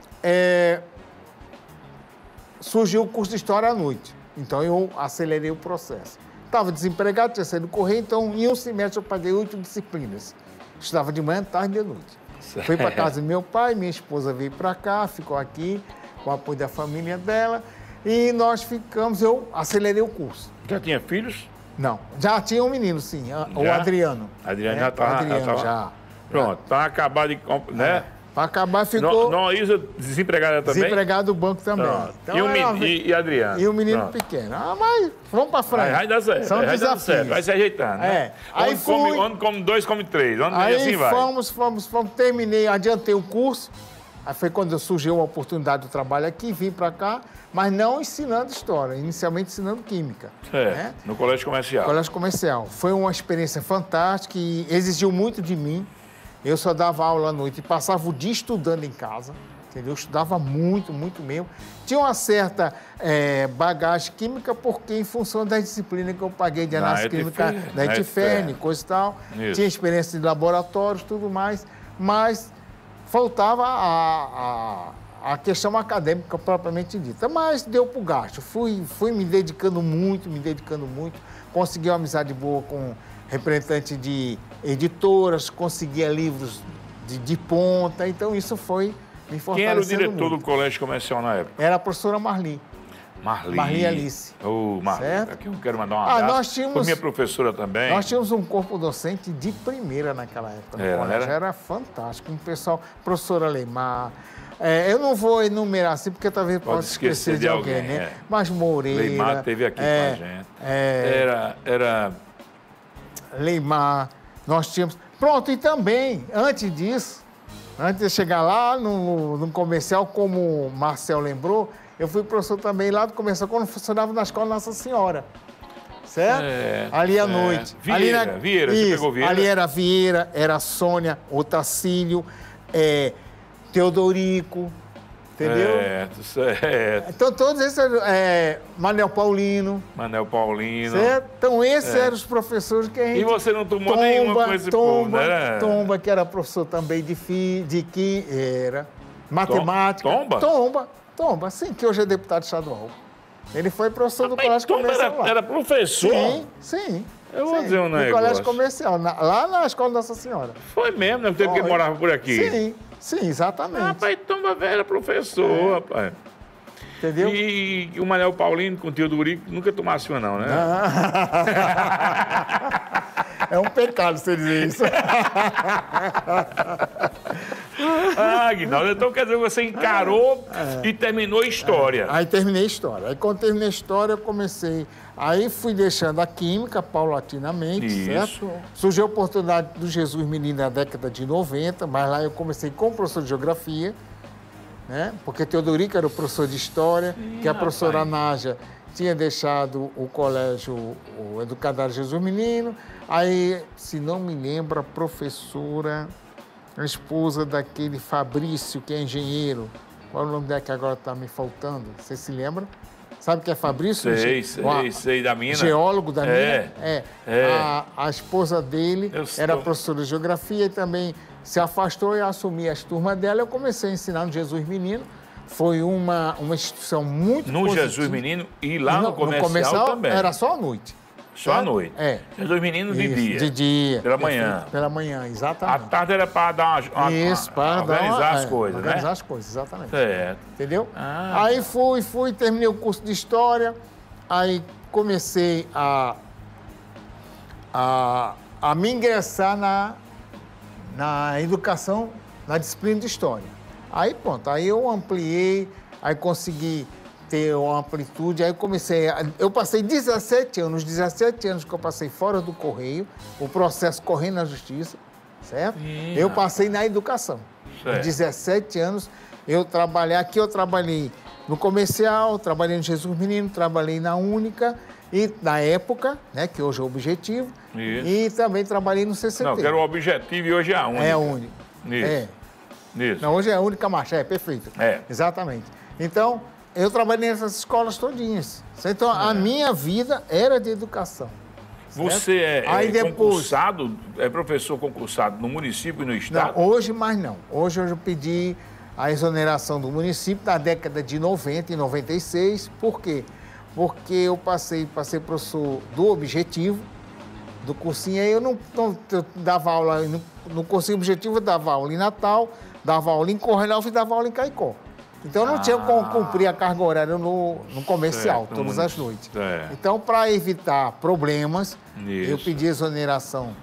surgiu o curso de História à noite. Então, eu acelerei o processo. Estava desempregado, tinha saído do Correio, então, em um semestre, eu paguei 8 disciplinas. Estudava de manhã, tarde e de noite. Certo. Fui para casa do meu pai, minha esposa veio para cá, ficou aqui, com o apoio da família dela, e nós ficamos, eu acelerei o curso. Já tinha filhos? Não, já tinha um menino, sim, o Adriano. Adriano já estava. Já. Pronto, para acabar de... né? Para acabar ficou... Isa desempregada também? Desempregado do banco também. Então, e Adriano? E o menino pequeno. Mas vamos para frente. Vai dar certo. São desafios. Vai se ajeitando, né? Aí onde come 2, come 3. Aí assim vai. Fomos, terminei, adiantei o curso. Aí foi quando surgiu a oportunidade do trabalho aqui, vim para cá, mas não ensinando História, inicialmente ensinando Química. Né? No Colégio Comercial. Colégio Comercial. Foi uma experiência fantástica e exigiu muito de mim. Eu só dava aula à noite e passava o dia estudando em casa, entendeu? Eu estudava muito mesmo. Tinha uma certa bagagem química, porque em função das disciplinas que eu paguei de análise química da ETFERN, coisa e tal, tinha experiência de laboratórios, tudo mais, mas faltava a questão acadêmica propriamente dita. Mas deu pro gasto. Fui me dedicando muito, consegui uma amizade boa com representante de editoras, conseguia livros de ponta, então isso foi me fortalecendo. Quem era o diretor do Colégio Comercial na época? Era a professora Marli. Marli Alice. Marli, aqui eu quero mandar um abraço. Foi minha professora também. Nós tínhamos um corpo docente de primeira naquela época. Era fantástico. Um pessoal, professora Leimar. Eu não vou enumerar assim, porque talvez pode esquecer de alguém, né? Mas Moreira. Leimar esteve aqui com a gente. Era... Leimar, nós tínhamos... Pronto, e também, antes disso, antes de chegar lá no comercial, como o Marcel lembrou, eu fui professor também lá do comercial, quando funcionava na Escola Nossa Senhora. Certo? Ali à noite. Vieira, você pegou Vieira? Ali era Vieira, era Sônia, Otacílio, Teodorico, entendeu? Certo. Então, todos esses Manel Paulino. Certo? Então, esses eram os professores que a gente... E você não tomou nenhuma com esse povo, né? Tomba, que era professor também de que era matemática. Tomba, sim, que hoje é deputado estadual. Ele foi professor do Colégio Comercial. Era professor? Sim. Eu vou dizer um negócio. No Colégio Comercial, lá na Escola Nossa Senhora. Foi mesmo, né? O tempo que ele morava por aqui. Sim, exatamente. Rapaz, Tomba Velho era professor, rapaz. Entendeu? E o Manel Paulino com o Teodorico nunca tomasse uma, não, né? É um pecado você dizer isso. Ah, Aguinaldo, então quer dizer que você encarou e terminou a história. Aí terminei a história. Aí quando terminei a história, eu comecei... Aí fui deixando a química paulatinamente, certo? Surgiu a oportunidade do Jesus Menino na década de 90, mas lá eu comecei como professor de geografia, né? Porque Teodorico era o professor de história, que a professora Nádia tinha deixado o colégio, o Educandário Jesus Menino. Aí, se não me lembro, a professora, a esposa daquele Fabrício, que é engenheiro, qual é o nome dela que agora está me faltando? Você se lembra? Sabe o que é Fabrício? Sei, da mina. Geólogo da mina. A esposa dele era professora de geografia e também se afastou e assumiu as turmas dela. Eu comecei a ensinar no Jesus Menino. Foi uma instituição muito positiva. No Jesus Menino e lá no comercial também? Era só à noite. Só à noite? Jesus Menino de dia? De dia. Pela manhã? Pela manhã, exatamente. À tarde era para dar organizar as coisas, né? Organizar as coisas, exatamente. Certo. Entendeu? Aí fui, terminei o curso de História, aí comecei a me ingressar na educação, na disciplina de História. Aí pronto, aí eu ampliei, aí consegui ter uma amplitude, aí eu passei 17 anos que eu passei fora do Correio, o processo correndo na Justiça, certo? Eu passei na educação. Com 17 anos, eu trabalhei no comercial, trabalhei no Jesus Menino, trabalhei na Única, e na época, né, que hoje é o Objetivo, e também trabalhei no CCT. Não, que era o Objetivo e hoje é a Única. É a Única. Isso. Não, hoje é a Única Marcha, perfeito. Exatamente. Então, eu trabalhei nessas escolas todinhas. Então, a minha vida era de educação. Certo? Você é concursado, é professor concursado no município e no estado? Não, hoje mais não. Hoje eu pedi a exoneração do município na década de 90 e 96. Por quê? Porque eu passei professor do Objetivo, do cursinho, aí eu dava aula, no cursinho Objetivo eu dava aula em Natal, dava aula em Correio e dava aula em Caicó. Então, eu não tinha como cumprir a carga horária no comercial, todas as noites. Então, para evitar problemas, eu pedi exoneração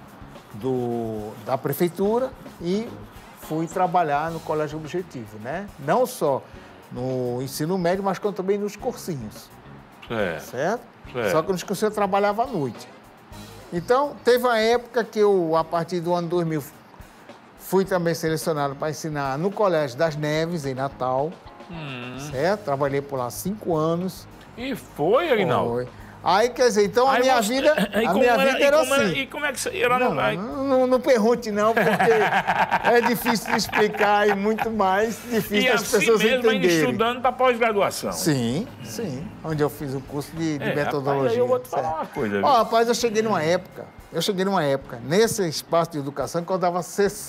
da prefeitura e fui trabalhar no Colégio Objetivo, né? Não só no ensino médio, mas também nos cursinhos. Certo? Só que nos cursinhos eu trabalhava à noite. Então, teve uma época que eu, a partir do ano 2000, fui também selecionado para ensinar no Colégio das Neves, em Natal. Certo? Trabalhei por lá 5 anos. E foi, Aguinaldo? Foi. Aí, quer dizer, então a minha vida era assim. E como é que você era? Não pergunte não, porque é difícil de explicar e muito mais difícil das pessoas entenderem. E assim mesmo, estudando para pós-graduação? Sim. Onde eu fiz um curso de metodologia. Rapaz, eu vou te falar uma coisa. Rapaz, eu cheguei numa época, nesse espaço de educação, que eu dava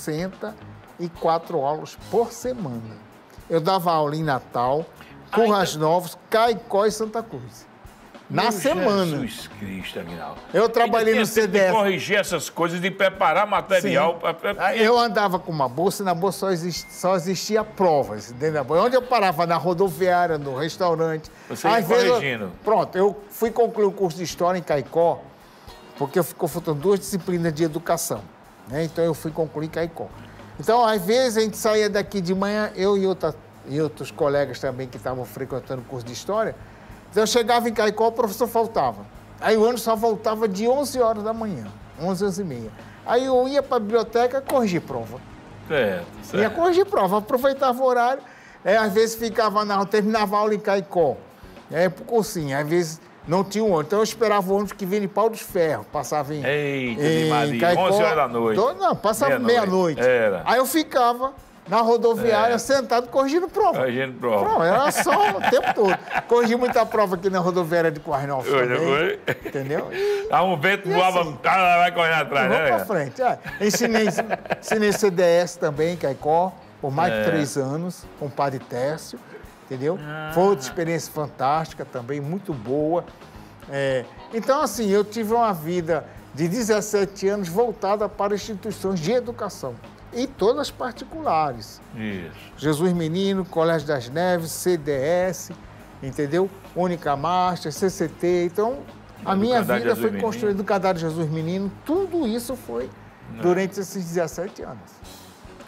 64 aulas por semana. Eu dava aula em Natal, Currais Novos, Caicó e Santa Cruz. Na semana. Jesus Cristo, Aguinaldo. Eu trabalhei no CDF. De corrigir essas coisas, de preparar material. Eu andava com uma bolsa e na bolsa só existia provas. Dentro da bolsa. Onde eu parava? Na rodoviária, no restaurante. Você ia corrigindo. Pronto, eu fui concluir o curso de História em Caicó, porque ficou faltando 2 disciplinas de educação. Né? Então, eu fui concluir Caicó. Então, às vezes, a gente saía daqui de manhã, eu e outros colegas também que estavam frequentando o curso de História. Então, eu chegava em Caicó, o professor faltava. Aí o ônibus só voltava de 11 horas da manhã, 11h30. Aí eu ia para a biblioteca corrigir prova. Certo. Ia corrigir prova, aproveitava o horário. Às vezes terminava a aula em Caicó, pro cursinho. Às vezes não tinha um ônibus. Então eu esperava o ônibus que vinha em Pau dos Ferros. Passava em Caicó. 11 horas da noite. Passava meia-noite. Aí eu ficava na rodoviária, sentado, corrigindo prova. Corrigindo prova. Não, era só o tempo todo. Corrigi muita prova aqui na rodoviária de Currais Novos também. Entendeu? Um vento voava, o cara vai correndo atrás, né? Vamos pra frente. Ensinei CDS também, Caicó, por mais de 3 anos, com o padre Tércio, entendeu? Foi outra experiência fantástica também, muito boa. Então, assim, eu tive uma vida de 17 anos voltada para instituições de educação. E todas particulares. Isso. Jesus Menino, Colégio das Neves, CDS, entendeu? Única Marcha, CCT. Então, a minha vida foi construída do Cadário Jesus Menino. Tudo isso foi durante esses 17 anos.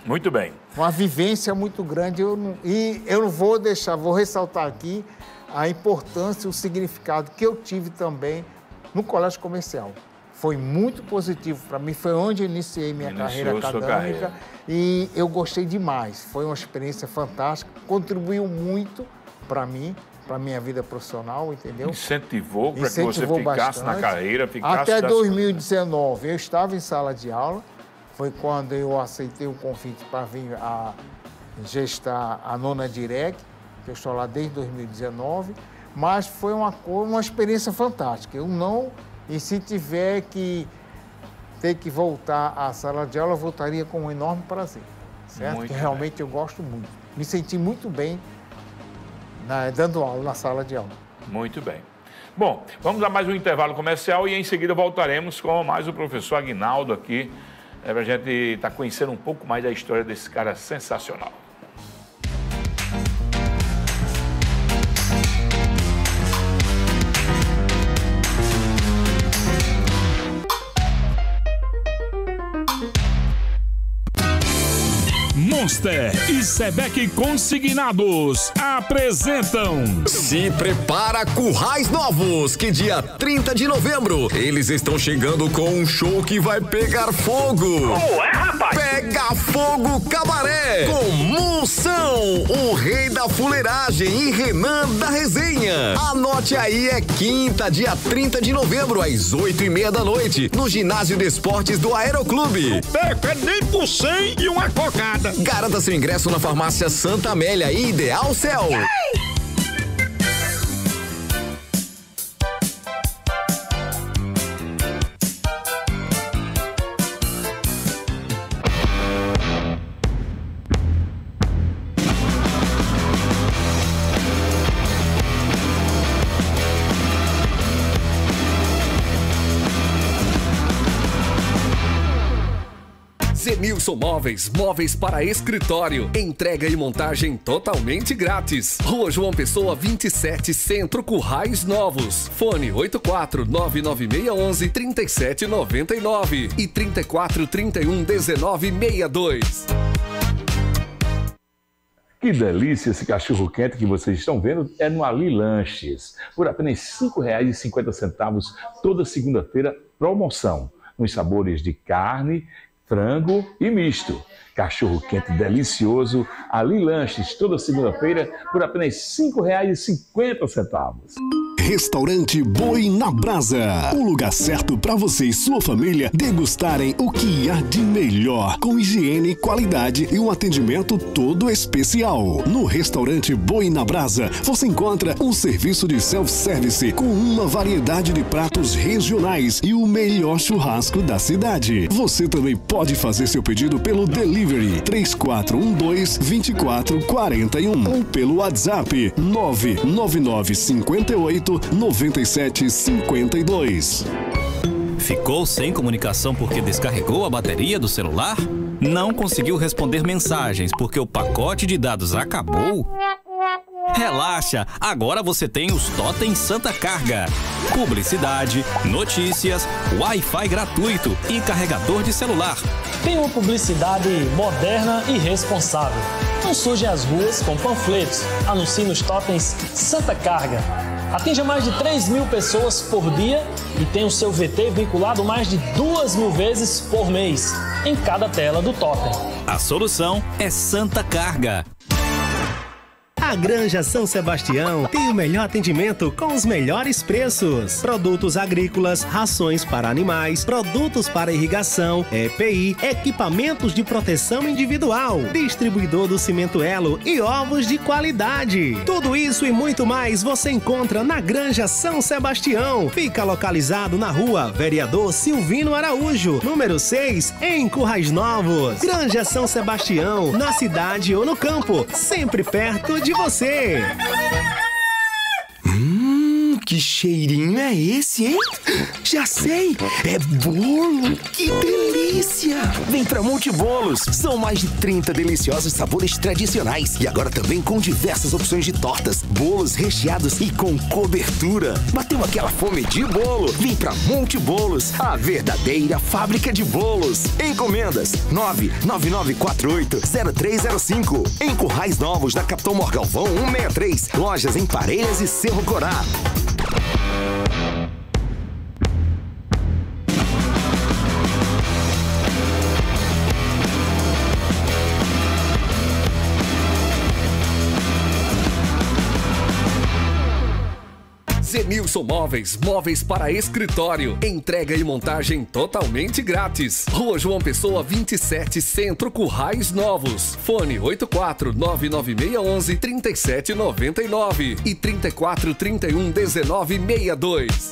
Muito bem. Uma vivência muito grande. Vou ressaltar aqui a importância e o significado que eu tive também no colégio comercial. Foi muito positivo para mim, foi onde eu iniciei minha carreira acadêmica e eu gostei demais. Foi uma experiência fantástica, contribuiu muito para mim, para minha vida profissional, entendeu? Incentivou para que você ficasse na carreira, ficasse... Até 2019, eu estava em sala de aula, foi quando eu aceitei o convite para vir a gestar a nona Direc, que eu estou lá desde 2019, mas foi uma experiência fantástica. E se tiver que ter que voltar à sala de aula, eu voltaria com um enorme prazer, certo? Porque realmente eu gosto muito. Me senti muito bem dando aula na sala de aula. Muito bem. Bom, vamos a mais um intervalo comercial e em seguida voltaremos com mais o professor Aguinaldo aqui, para a gente estar conhecendo um pouco mais da história desse cara sensacional. Monster e Sebec Consignados apresentam... Se prepara, Currais Novos, que dia 30 de novembro eles estão chegando com um show que vai pegar fogo. Como é, rapaz? Pega Fogo Cabaré, com Moção, o rei da fuleiragem e Renan da resenha. Anote aí, é quinta, dia 30 de novembro, às 8h30 da noite, no Ginásio de Esportes do Aeroclube. Perca nem por 100 e uma cocada. Garanta seu ingresso na farmácia Santa Amélia e Ideal Céu. Zenilson Móveis, móveis para escritório. Entrega e montagem totalmente grátis. Rua João Pessoa 27, Centro, Currais Novos. Fone 84-99611-3799 e 3431-1962. Que delícia esse cachorro quente que vocês estão vendo é no Ali Lanches. Por apenas R$ 5,50 toda segunda-feira, promoção. Nos sabores de carne, frango e misto. Cachorro quente delicioso, Ali Lanches, toda segunda-feira, por apenas R$ 5,50. Restaurante Boi na Brasa. O lugar certo para você e sua família degustarem o que há de melhor, com higiene, qualidade e um atendimento todo especial. No Restaurante Boi na Brasa, você encontra um serviço de self-service com uma variedade de pratos regionais e o melhor churrasco da cidade. Você também pode fazer seu pedido pelo delivery 3412-2441 ou pelo WhatsApp 99958-9752. Ficou sem comunicação porque descarregou a bateria do celular? Não conseguiu responder mensagens porque o pacote de dados acabou? Relaxa, agora você tem os Totem Santa Carga. Publicidade, notícias, Wi-Fi gratuito e carregador de celular. Tem uma publicidade moderna e responsável. Não suje as ruas com panfletos. Anuncie nos Totens Santa Carga. Atinja mais de 3.000 pessoas por dia e tem o seu VT vinculado mais de 2.000 vezes por mês em cada tela do Totem. A solução é Santa Carga. A Granja São Sebastião tem o melhor atendimento com os melhores preços. Produtos agrícolas, rações para animais, produtos para irrigação, EPI, equipamentos de proteção individual, distribuidor do Cimento Elo e ovos de qualidade. Tudo isso e muito mais você encontra na Granja São Sebastião. Fica localizado na rua Vereador Silvino Araújo, número 6, em Currais Novos. Granja São Sebastião, na cidade ou no campo, sempre perto de você. Que cheirinho é esse, hein? Já sei! É bolo! Que delícia! Vem pra Monte Bolos! São mais de 30 deliciosos sabores tradicionais e agora também com diversas opções de tortas, bolos recheados e com cobertura. Bateu aquela fome de bolo? Vem pra Monte Bolos, a verdadeira fábrica de bolos. Encomendas 999480305. Em Currais Novos da Capitão Morgalvão 163. Lojas em Parelhas e Cerro Corá. Zenilson Móveis, móveis para escritório. Entrega e montagem totalmente grátis. Rua João Pessoa 27, Centro, Currais Novos. Fone 84-99611-3799 e 3431-1962.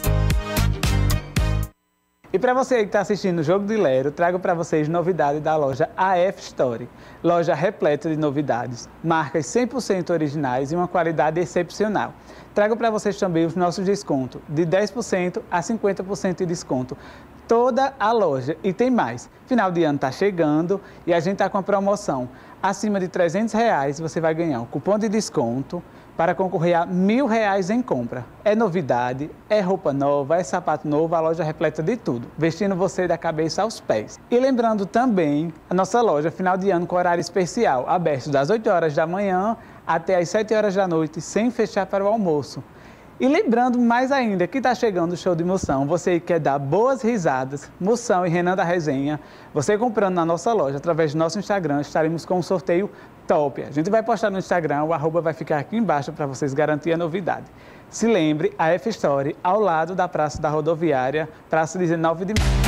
E para você que está assistindo o Jogo de Lero, trago para vocês novidade da loja AF Store. Loja repleta de novidades, marcas 100% originais e uma qualidade excepcional. Trago para vocês também os nossos descontos, de 10% a 50% de desconto. Toda a loja. E tem mais. Final de ano está chegando e a gente está com a promoção. Acima de R$300 você vai ganhar um cupom de desconto para concorrer a R$1.000 em compra. É novidade, é roupa nova, é sapato novo, a loja repleta de tudo, vestindo você da cabeça aos pés. E lembrando também, a nossa loja final de ano com horário especial, aberto das 8 horas da manhã até as 7 horas da noite, sem fechar para o almoço. E lembrando mais ainda que está chegando o show de Moção, você quer dar boas risadas, Moção e Renan da Resenha, você comprando na nossa loja, através do nosso Instagram, estaremos com um sorteio top. A gente vai postar no Instagram, o arroba vai ficar aqui embaixo para vocês garantirem a novidade. Se lembre, a F Store, ao lado da Praça da Rodoviária, Praça 19 de Maio.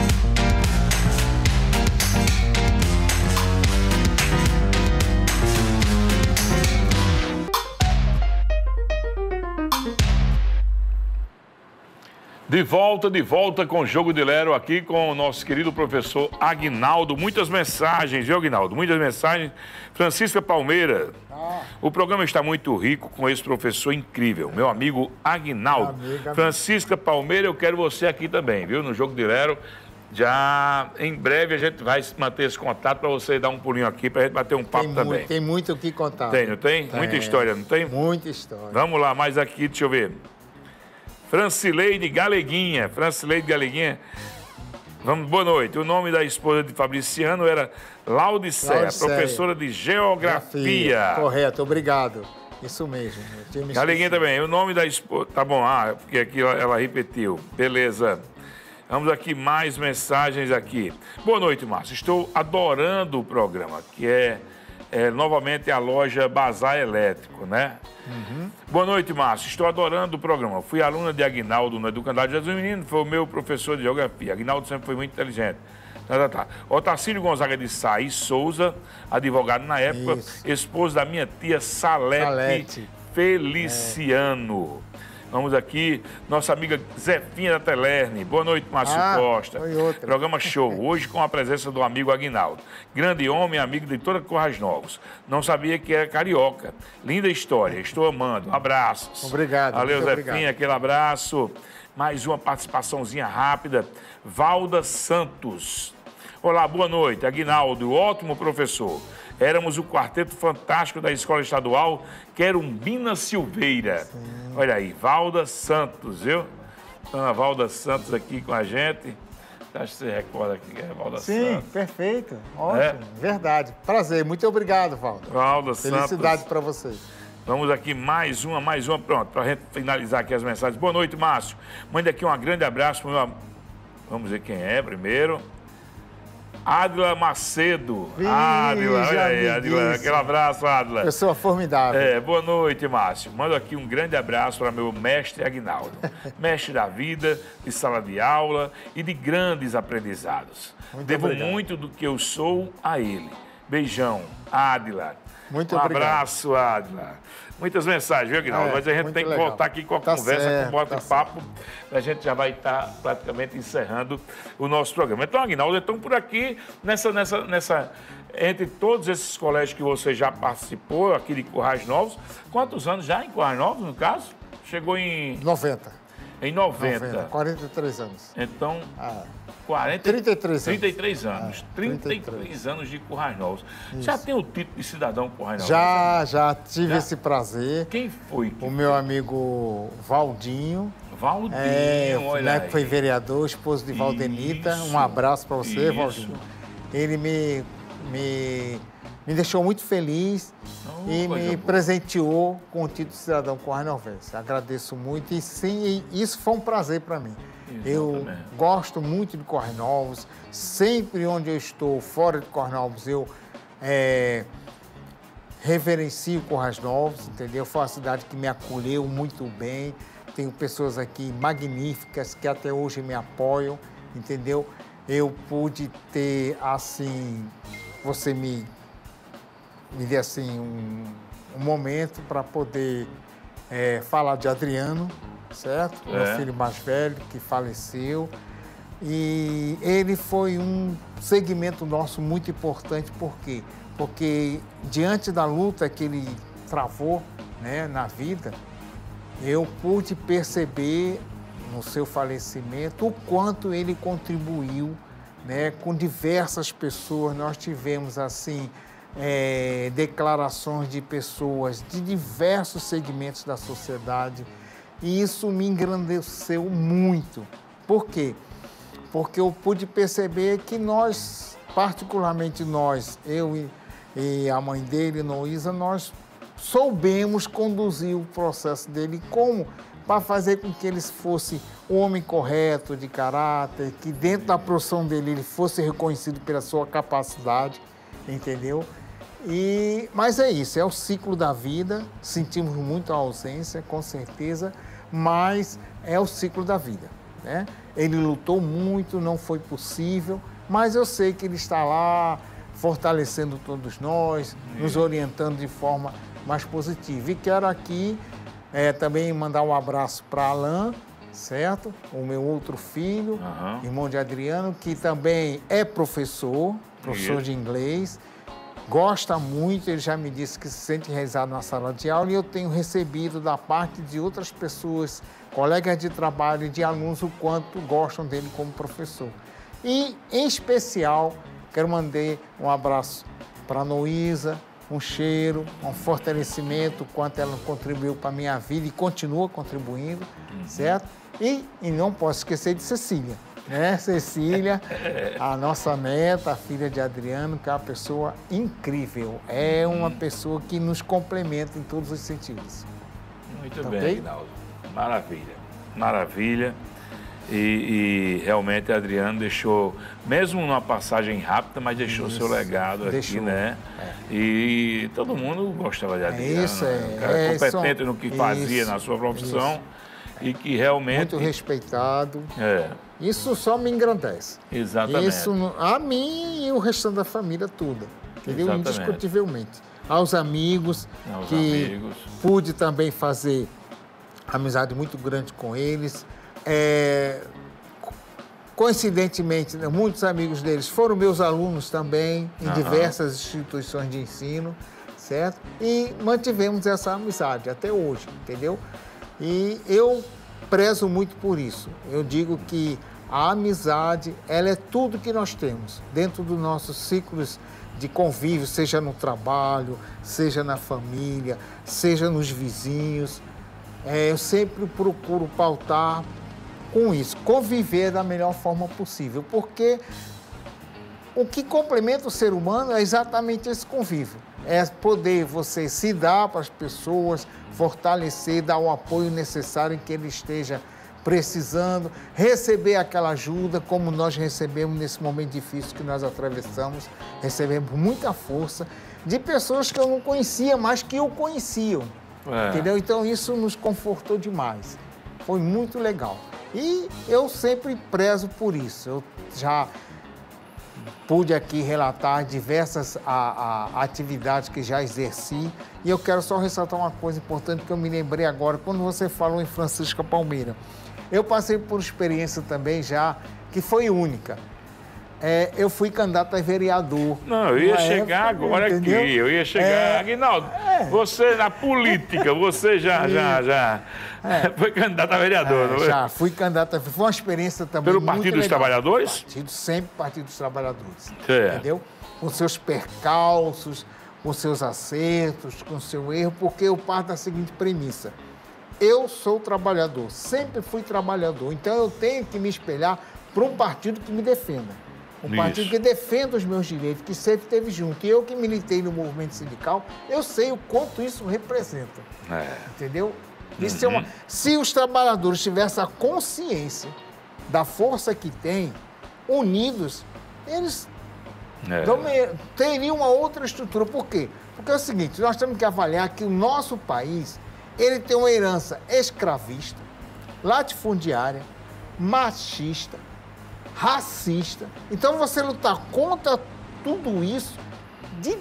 De volta com o Jogo de Lero aqui com o nosso querido professor Aguinaldo. Muitas mensagens, viu, Aguinaldo? Muitas mensagens. Francisca Palmeira. O programa está muito rico com esse professor incrível, meu amigo Aguinaldo. Francisca Palmeira, eu quero você aqui também, viu? No Jogo de Lero. Já em breve a gente vai manter esse contato para você dar um pulinho aqui para a gente bater um papo também. Tem muito o que contar. Tem, não tem? Muita história, não tem? Muita história. Vamos lá, mais aqui, deixa eu ver. Francileide Galeguinha. Boa noite. O nome da esposa de Fabriciano era Laudicéia, professora de Geografia. Correto, obrigado. Isso mesmo. Galeguinha também. O nome da esposa... Tá bom, porque aqui ela repetiu. Beleza. Vamos aqui, mais mensagens aqui. Boa noite, Márcio. Estou adorando o programa, que é novamente a loja Bazar Elétrico, né? Uhum. Boa noite, Márcio. Estou adorando o programa. Fui aluna de Aguinaldo no Educandado Jesus Menino, foi o meu professor de geografia. Aguinaldo sempre foi muito inteligente. Otacílio Gonzaga de Sá e Souza, advogado na época, esposo da minha tia Salete Feliciano. Vamos aqui, nossa amiga Zefinha da Telerne. Boa noite, Márcio Costa. Programa show. Hoje com a presença do amigo Aguinaldo. Grande homem, amigo de toda Currais Novos. Não sabia que era carioca. Linda história. Estou amando. Abraços. Obrigado. Valeu, Zefinha. Aquele abraço. Mais uma participaçãozinha rápida. Valda Santos. Olá, boa noite. Aguinaldo, ótimo professor. Éramos o quarteto fantástico da Escola Estadual Querumbina Silveira. Sim. Olha aí, Valda Santos, viu? Dona Valda Santos aqui com a gente. Acho que você recorda aqui que é Valda Santos. Sim, perfeito. Ótimo, verdade. Prazer, muito obrigado, Valda. Valda Santos. Felicidade para vocês. Vamos aqui, mais uma, pronto, para a gente finalizar aqui as mensagens. Boa noite, Márcio. Mande aqui um grande abraço para o meu... Vamos ver quem é primeiro. Adila Macedo. Adila, olha aí, Adila. Aquele abraço, Adila. Pessoa formidável. Boa noite, Márcio. Mando aqui um grande abraço para meu mestre Aguinaldo. Mestre da vida, de sala de aula e de grandes aprendizados. Devo muito do que eu sou a ele. Beijão, Adila. Muito obrigado. Um abraço, Adila. Muitas mensagens, viu, Aguinaldo? Mas a gente tem que voltar aqui com a conversa, com o bate-papo. A gente já vai estar praticamente encerrando o nosso programa. Então, Aguinaldo, estão por aqui, entre todos esses colégios que você já participou, aqui de Currais Novos. Quantos anos já em Currais Novos, no caso? Chegou em... 90. Em 90. 43 anos. Então, 33 anos. 33 anos de Currais Novos. Isso. Já tem o título de cidadão Currais Novos? Já tive esse prazer. Quem foi? O meu amigo Valdinho. Olha né, que foi vereador, esposo de Valdenita. Um abraço para você, Valdinho. Ele me deixou muito feliz e me presenteou com o título de cidadão Currais Novense. Agradeço muito e sim, isso foi um prazer para mim. Exatamente. Eu gosto muito de Currais Novos, sempre onde eu estou, fora de Currais Novos, eu reverencio Currais Novos, entendeu? Foi uma cidade que me acolheu muito bem, tenho pessoas aqui magníficas que até hoje me apoiam, entendeu? Eu pude ter, assim, você me dê assim um momento para poder falar de Adriano, certo? Meu filho mais velho que faleceu. E ele foi um segmento nosso muito importante, por quê? Porque diante da luta que ele travou, né, na vida, eu pude perceber no seu falecimento o quanto ele contribuiu, né, com diversas pessoas. Nós tivemos assim declarações de pessoas de diversos segmentos da sociedade e isso me engrandeceu muito. Por quê? Porque eu pude perceber que nós, particularmente nós, eu e a mãe dele, Noísa, nós soubemos conduzir o processo dele como para fazer com que ele fosse um homem correto, de caráter, que dentro da profissão dele ele fosse reconhecido pela sua capacidade, entendeu? Mas é isso, é o ciclo da vida, sentimos muito a ausência, com certeza, mas é o ciclo da vida, né? Ele lutou muito, não foi possível, mas eu sei que ele está lá fortalecendo todos nós, nos orientando de forma mais positiva. E quero aqui também mandar um abraço para Alain, certo? O meu outro filho, irmão de Adriano, que também é professor de inglês, gosta muito, ele já me disse que se sente realizado na sala de aula e eu tenho recebido da parte de outras pessoas, colegas de trabalho e de alunos, o quanto gostam dele como professor. E, em especial, quero mandar um abraço para a Noísa, um cheiro, um fortalecimento, quanto ela contribuiu para a minha vida e continua contribuindo, certo? E não posso esquecer de Cecília, né? Cecília, a nossa neta, a filha de Adriano, que é uma pessoa incrível. É uma pessoa que nos complementa em todos os sentidos. Muito bem, Aguinaldo. Maravilha, maravilha. E realmente Adriano deixou, mesmo numa passagem rápida, mas deixou seu legado aqui, né? E todo mundo gostava de Adriano. Um cara competente no que fazia na sua profissão e que realmente... Muito respeitado. Isso só me engrandece. Exatamente. Isso a mim e o restante da família toda, entendeu? Exatamente. Indiscutivelmente. Aos amigos, pude também fazer amizade muito grande com eles. Coincidentemente, muitos amigos deles foram meus alunos também, em diversas instituições de ensino, certo? E mantivemos essa amizade até hoje, entendeu? E eu prezo muito por isso. Eu digo que a amizade, ela é tudo que nós temos dentro dos nossos ciclos de convívio, seja no trabalho, seja na família, seja nos vizinhos. Eu sempre procuro pautar com isso, conviver da melhor forma possível, porque o que complementa o ser humano é exatamente esse convívio. É poder você se dar para as pessoas, fortalecer, dar o apoio necessário em que ele esteja precisando, receber aquela ajuda, como nós recebemos nesse momento difícil que nós atravessamos, recebemos muita força de pessoas que eu não conhecia, mas que o conheciam, entendeu? Então isso nos confortou demais, foi muito legal. E eu sempre prezo por isso. Eu já pude aqui relatar diversas atividades que já exerci. E eu quero só ressaltar uma coisa importante que eu me lembrei agora, quando você falou em Francisca Palmeira. Eu passei por experiência também já, que foi única. eu fui candidato a vereador. Não, eu ia chegar agora entendeu? aqui. Eu ia chegar... Aguinaldo, você na política, você já foi candidato a vereador, não é? Já, fui candidato a... Foi uma experiência também Pelo muito Partido dos legal. Trabalhadores? Sempre Partido dos Trabalhadores. É. Entendeu? Com seus percalços, com seus acertos, com seu erro, porque eu parto da seguinte premissa. Eu sou trabalhador, sempre fui trabalhador, então eu tenho que me espelhar para um partido que me defenda. Um partido que defenda os meus direitos, que sempre esteve junto. E eu que militei no movimento sindical, eu sei o quanto isso representa. Entendeu? Isso se os trabalhadores tivessem a consciência da força que têm, unidos, eles teriam uma outra estrutura. Por quê? Porque é o seguinte, nós temos que avaliar que o nosso país, ele tem uma herança escravista, latifundiária, machista, racista. Então, você lutar contra tudo isso de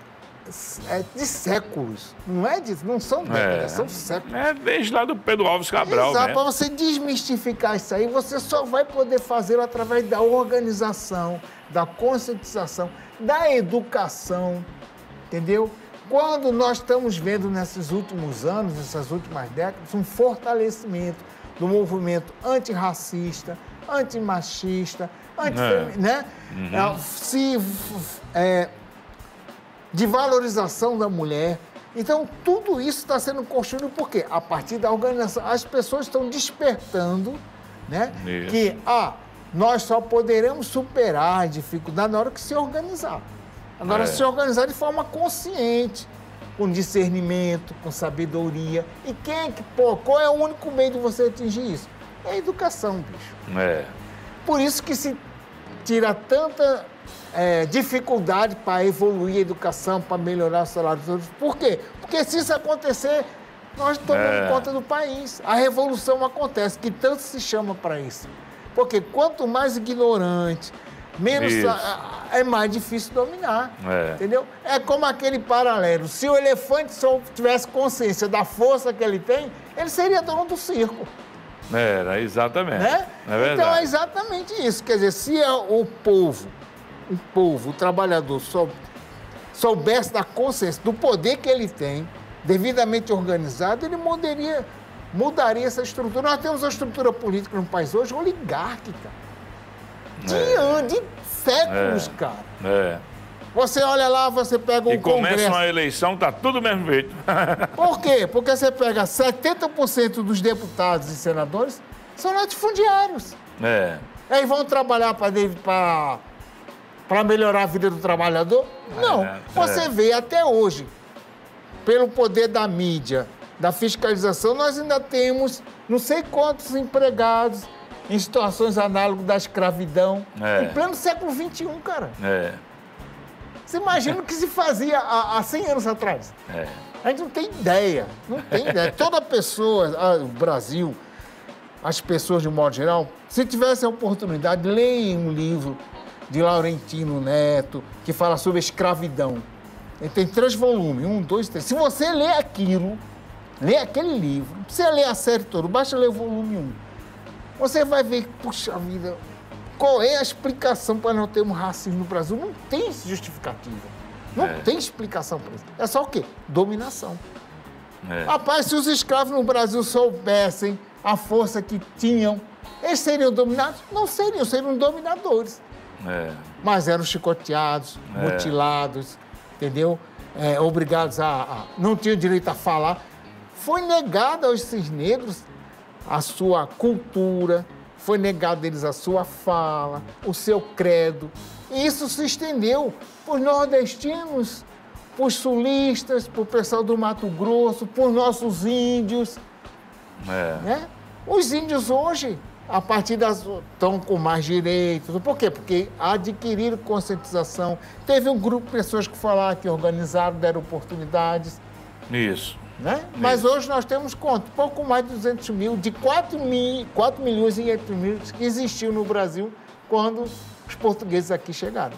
séculos. Não são décadas, são séculos. Desde lá do Pedro Alves Cabral. Exato, né? para você desmistificar isso aí, você só vai poder fazê-lo através da organização, da conscientização, da educação, entendeu? Quando nós estamos vendo nesses últimos anos, nessas últimas décadas, um fortalecimento do movimento antirracista, antimachista, né? De valorização da mulher. Então, tudo isso está sendo construído por quê? A partir da organização. As pessoas estão despertando, né? Que nós só poderemos superar a dificuldade na hora que se organizar. Agora, se organizar de forma consciente, com discernimento, com sabedoria. E qual é o único meio de você atingir isso? É a educação, bicho. Por isso que se tira tanta dificuldade para evoluir a educação, para melhorar o salário dos outros. Por quê? Porque se isso acontecer, nós tomamos conta do país. A revolução acontece, que tanto se chama para isso. Porque quanto mais ignorante, menos é mais difícil dominar. Entendeu? É como aquele paralelo. Se o elefante só tivesse consciência da força que ele tem, ele seria dono do circo. Exatamente. Né? É verdade. Então é exatamente isso. Quer dizer, se o povo, o trabalhador, soubesse da consciência, do poder que ele tem, devidamente organizado, ele mudaria essa estrutura. Nós temos uma estrutura política no país hoje oligárquica. De séculos, cara. Você olha lá, você pega o Congresso. E começa uma eleição, tá tudo do mesmo jeito. Por quê? Porque você pega 70% dos deputados e senadores são latifundiários. Aí vão trabalhar para melhorar a vida do trabalhador? Não. Você vê até hoje, pelo poder da mídia, da fiscalização, nós ainda temos não sei quantos empregados em situações análogas da escravidão. Em pleno século XXI, cara. Você imagina o que se fazia há 100 anos atrás? A gente não tem ideia. Não tem ideia. Toda pessoa, o Brasil, as pessoas de um modo geral, se tivessem a oportunidade, leem um livro de Laurentino Neto, que fala sobre a escravidão. Ele tem 3 volumes, 1, 2, 3. Se você ler aquilo, ler aquele livro, não precisa ler a série toda, basta ler o volume 1. Você vai ver, puxa vida, qual é a explicação para não termos racismo no Brasil? Não tem justificativa. Não tem explicação para isso. É só o quê? Dominação. Rapaz, se os escravos no Brasil soubessem a força que tinham, eles seriam dominados? Não seriam, seriam dominadores. Mas eram chicoteados, mutilados, entendeu? Obrigados não tinham direito a falar. Foi negado a esses negros a sua cultura, foi negado deles a sua fala, o seu credo. E isso se estendeu para os nordestinos, para os sulistas, para o pessoal do Mato Grosso, para os nossos índios. Né? Os índios hoje, a partir estão com mais direitos. Por quê? Porque adquiriram conscientização. Teve um grupo de pessoas que falaram, que organizaram, deram oportunidades. Isso. Né? Mas hoje nós temos quanto? Pouco mais de 200 mil, de 4 milhões e 500 mil que existiu no Brasil quando os portugueses aqui chegaram.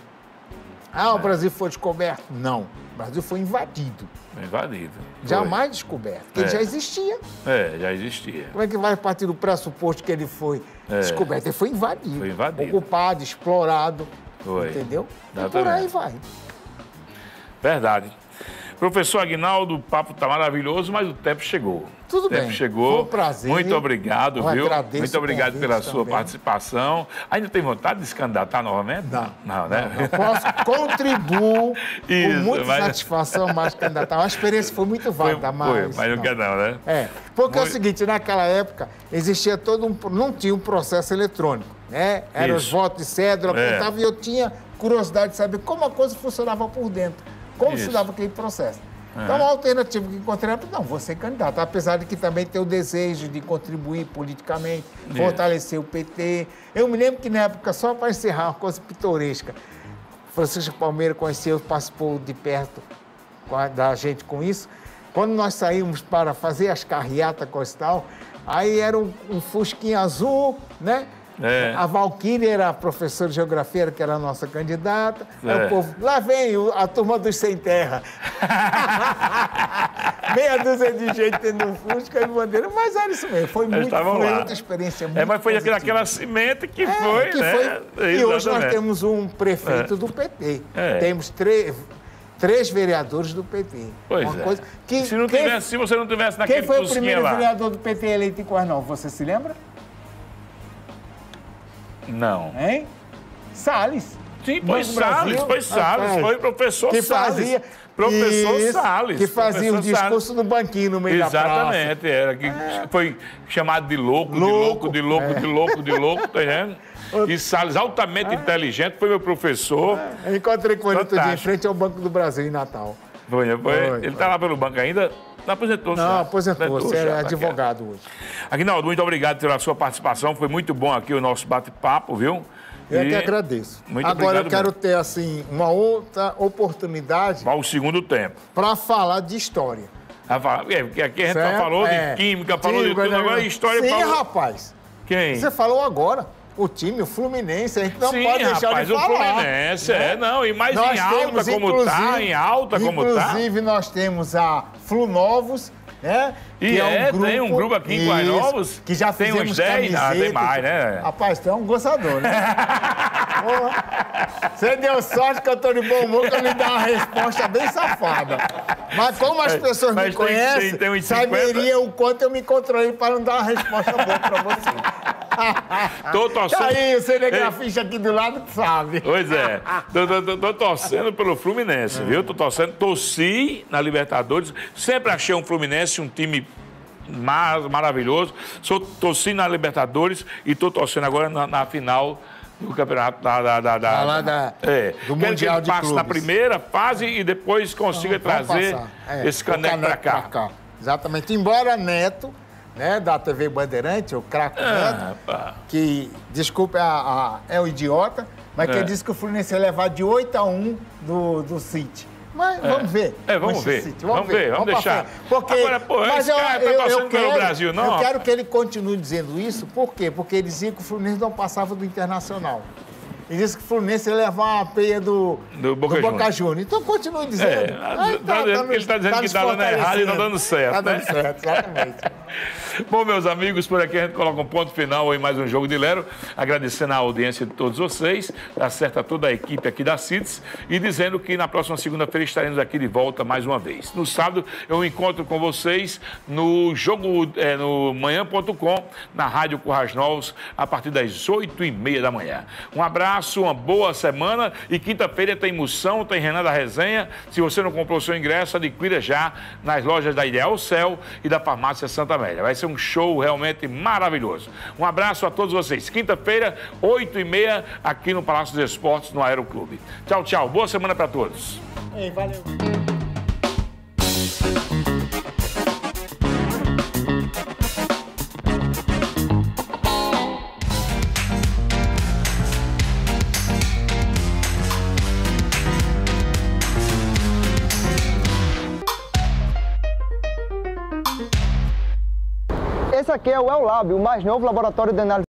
O Brasil foi descoberto? Não. O Brasil foi invadido. Invadido. Jamais descoberto. Porque ele já existia. Já existia. Como é que vai partir do pressuposto que ele foi descoberto? Ele foi invadido. Foi invadido. Ocupado, explorado. Foi. Entendeu? Exatamente. E por aí vai. Verdade. Professor Aguinaldo, o papo está maravilhoso, mas o tempo chegou. Tudo bem. O tempo chegou. Foi um prazer. Muito obrigado, Eu viu? agradeço Muito obrigado pela sua também. participação. Ainda tem vontade de se candidatar novamente? Não, né? Eu posso, contribuo Isso, com muita mas- satisfação mais candidatar. A experiência foi muito válida, mas não quer não, né? Porque é o seguinte, naquela época existia não tinha um processo eletrônico, né? Eram os Isso. votos de cédula, É. contava, e eu tinha curiosidade de saber como a coisa funcionava por dentro, como Isso. se dava aquele processo. É. Então, a alternativa que encontrei era, não, vou ser candidato, apesar de que também tem o desejo de contribuir politicamente, Isso. fortalecer o PT. Eu me lembro que na época, só para encerrar uma coisa pitoresca, Francisco Palmeira conheceu, participou de perto da gente com isso. Quando nós saímos para fazer as carreatas coisa e tal, aí era um fusquinha azul, né? É. A Valquíria era a professora de geografia, que era a nossa candidata. Aí É. o povo, lá vem a turma dos sem terra. Meia dúzia de gente tendo Fusca e bandeira, mas era isso mesmo. Foi Eles estavam lá. outra experiência muito Mas foi positiva. aquela semente que foi, que né? foi. E hoje nós Exatamente. temos um prefeito do PT. É. Temos três vereadores do PT. Pois Uma é. coisa que, se você não tivesse naquele quem foi o fusquinha primeiro lá? vereador do PT eleito em Coarnal? Você se lembra? Não. Hein? Salles. Sim, foi Banco Salles, Brasil. foi Salles, Rapaz, foi professor que Salles. fazia Professor isso, Salles. que fazia professor o discurso Salles. no banquinho no meio da praça. Exatamente, era que foi chamado de louco, de louco, tá vendo? E Salles, altamente inteligente, foi meu professor. Eu encontrei com ele outro dia em Fantástico. frente ao Banco do Brasil, em Natal. Ele está lá pelo banco ainda? Aposentou-se. Não, já. aposentou-se, já, era tá advogado hoje. Aguinaldo, muito obrigado pela sua participação, foi muito bom aqui o nosso bate-papo, viu? Eu E que agradeço. Muito Agora eu obrigado quero mesmo. ter, assim, uma outra oportunidade Ao segundo tempo. para falar de história. Porque aqui a gente Certo? só falou É. de química, falou de Química, tudo, agora né? a história Sim, falou... rapaz. Quem? Você falou agora. O time, o Fluminense, a gente não Sim, pode deixar rapaz, de o falar. Fluminense, né? não, e mais Nós em alta temos, como tá, em alta como tá. Inclusive, nós temos a Flunovos, né? E tem um grupo aqui em Guainovos, que já tem fizemos uns 10, camiseta, tem mais, né? Rapaz, tu é um gozador, né? Porra. Você deu sorte que eu tô de bom humor, que eu me dá uma resposta bem safada. Mas como as pessoas me conhecem, tem uns 50. saberiam o quanto eu me controlei para não dar uma resposta boa para você. Tô torcendo. Tá aí, o cinegrafista aqui do lado sabe. Pois é, tô torcendo pelo Fluminense, viu? Torci na Libertadores, sempre achei um Fluminense um time maravilhoso, torci na Libertadores e tô torcendo agora na final do campeonato do Mundial que ele de passe Clubes. na primeira fase e depois consiga Vamos trazer passar. esse caneco pra cá. Exatamente. Embora Neto, né, da TV Bandeirante, o craque Neto, que, desculpe, é o idiota, mas que ele disse que o Fluminense ia levar de 8-1 do City. Mas vamos ver. Vamos ver. City. Vamos ver, vamos deixar. Porque, Agora, pô, mas esse cara tá torcendo pelo Brasil, não? Eu quero que ele continue dizendo isso, por quê? Porque ele dizia que o Fluminense não passava do Internacional. Ele disse que o Fluminense ia levar uma peia do Boca Juniors. Então continue dizendo. Ele está dizendo que está dando errado e não dando certo. Está dando certo, exatamente. Bom, meus amigos, por aqui a gente coloca um ponto final em mais um Jogo de Lero, agradecendo a audiência de todos vocês, tá certo, a toda a equipe aqui da CITES, e dizendo que na próxima segunda-feira estaremos aqui de volta mais uma vez. No sábado, eu encontro com vocês no no manhã.com, na Rádio Currais Novos, a partir das 8h30 da manhã. Um abraço, uma boa semana, e quinta-feira tem Moção, tem Renan da Resenha. Se você não comprou seu ingresso, adquira já nas lojas da Ideal Céu e da Farmácia Santa Amélia. Vai ser um show realmente maravilhoso. Um abraço a todos vocês. Quinta-feira, 8h30, aqui no Palácio dos Esportes, no Aeroclube. Tchau, tchau. Boa semana para todos. Ei, valeu. Esse aqui é o EULAB, o mais novo laboratório de análise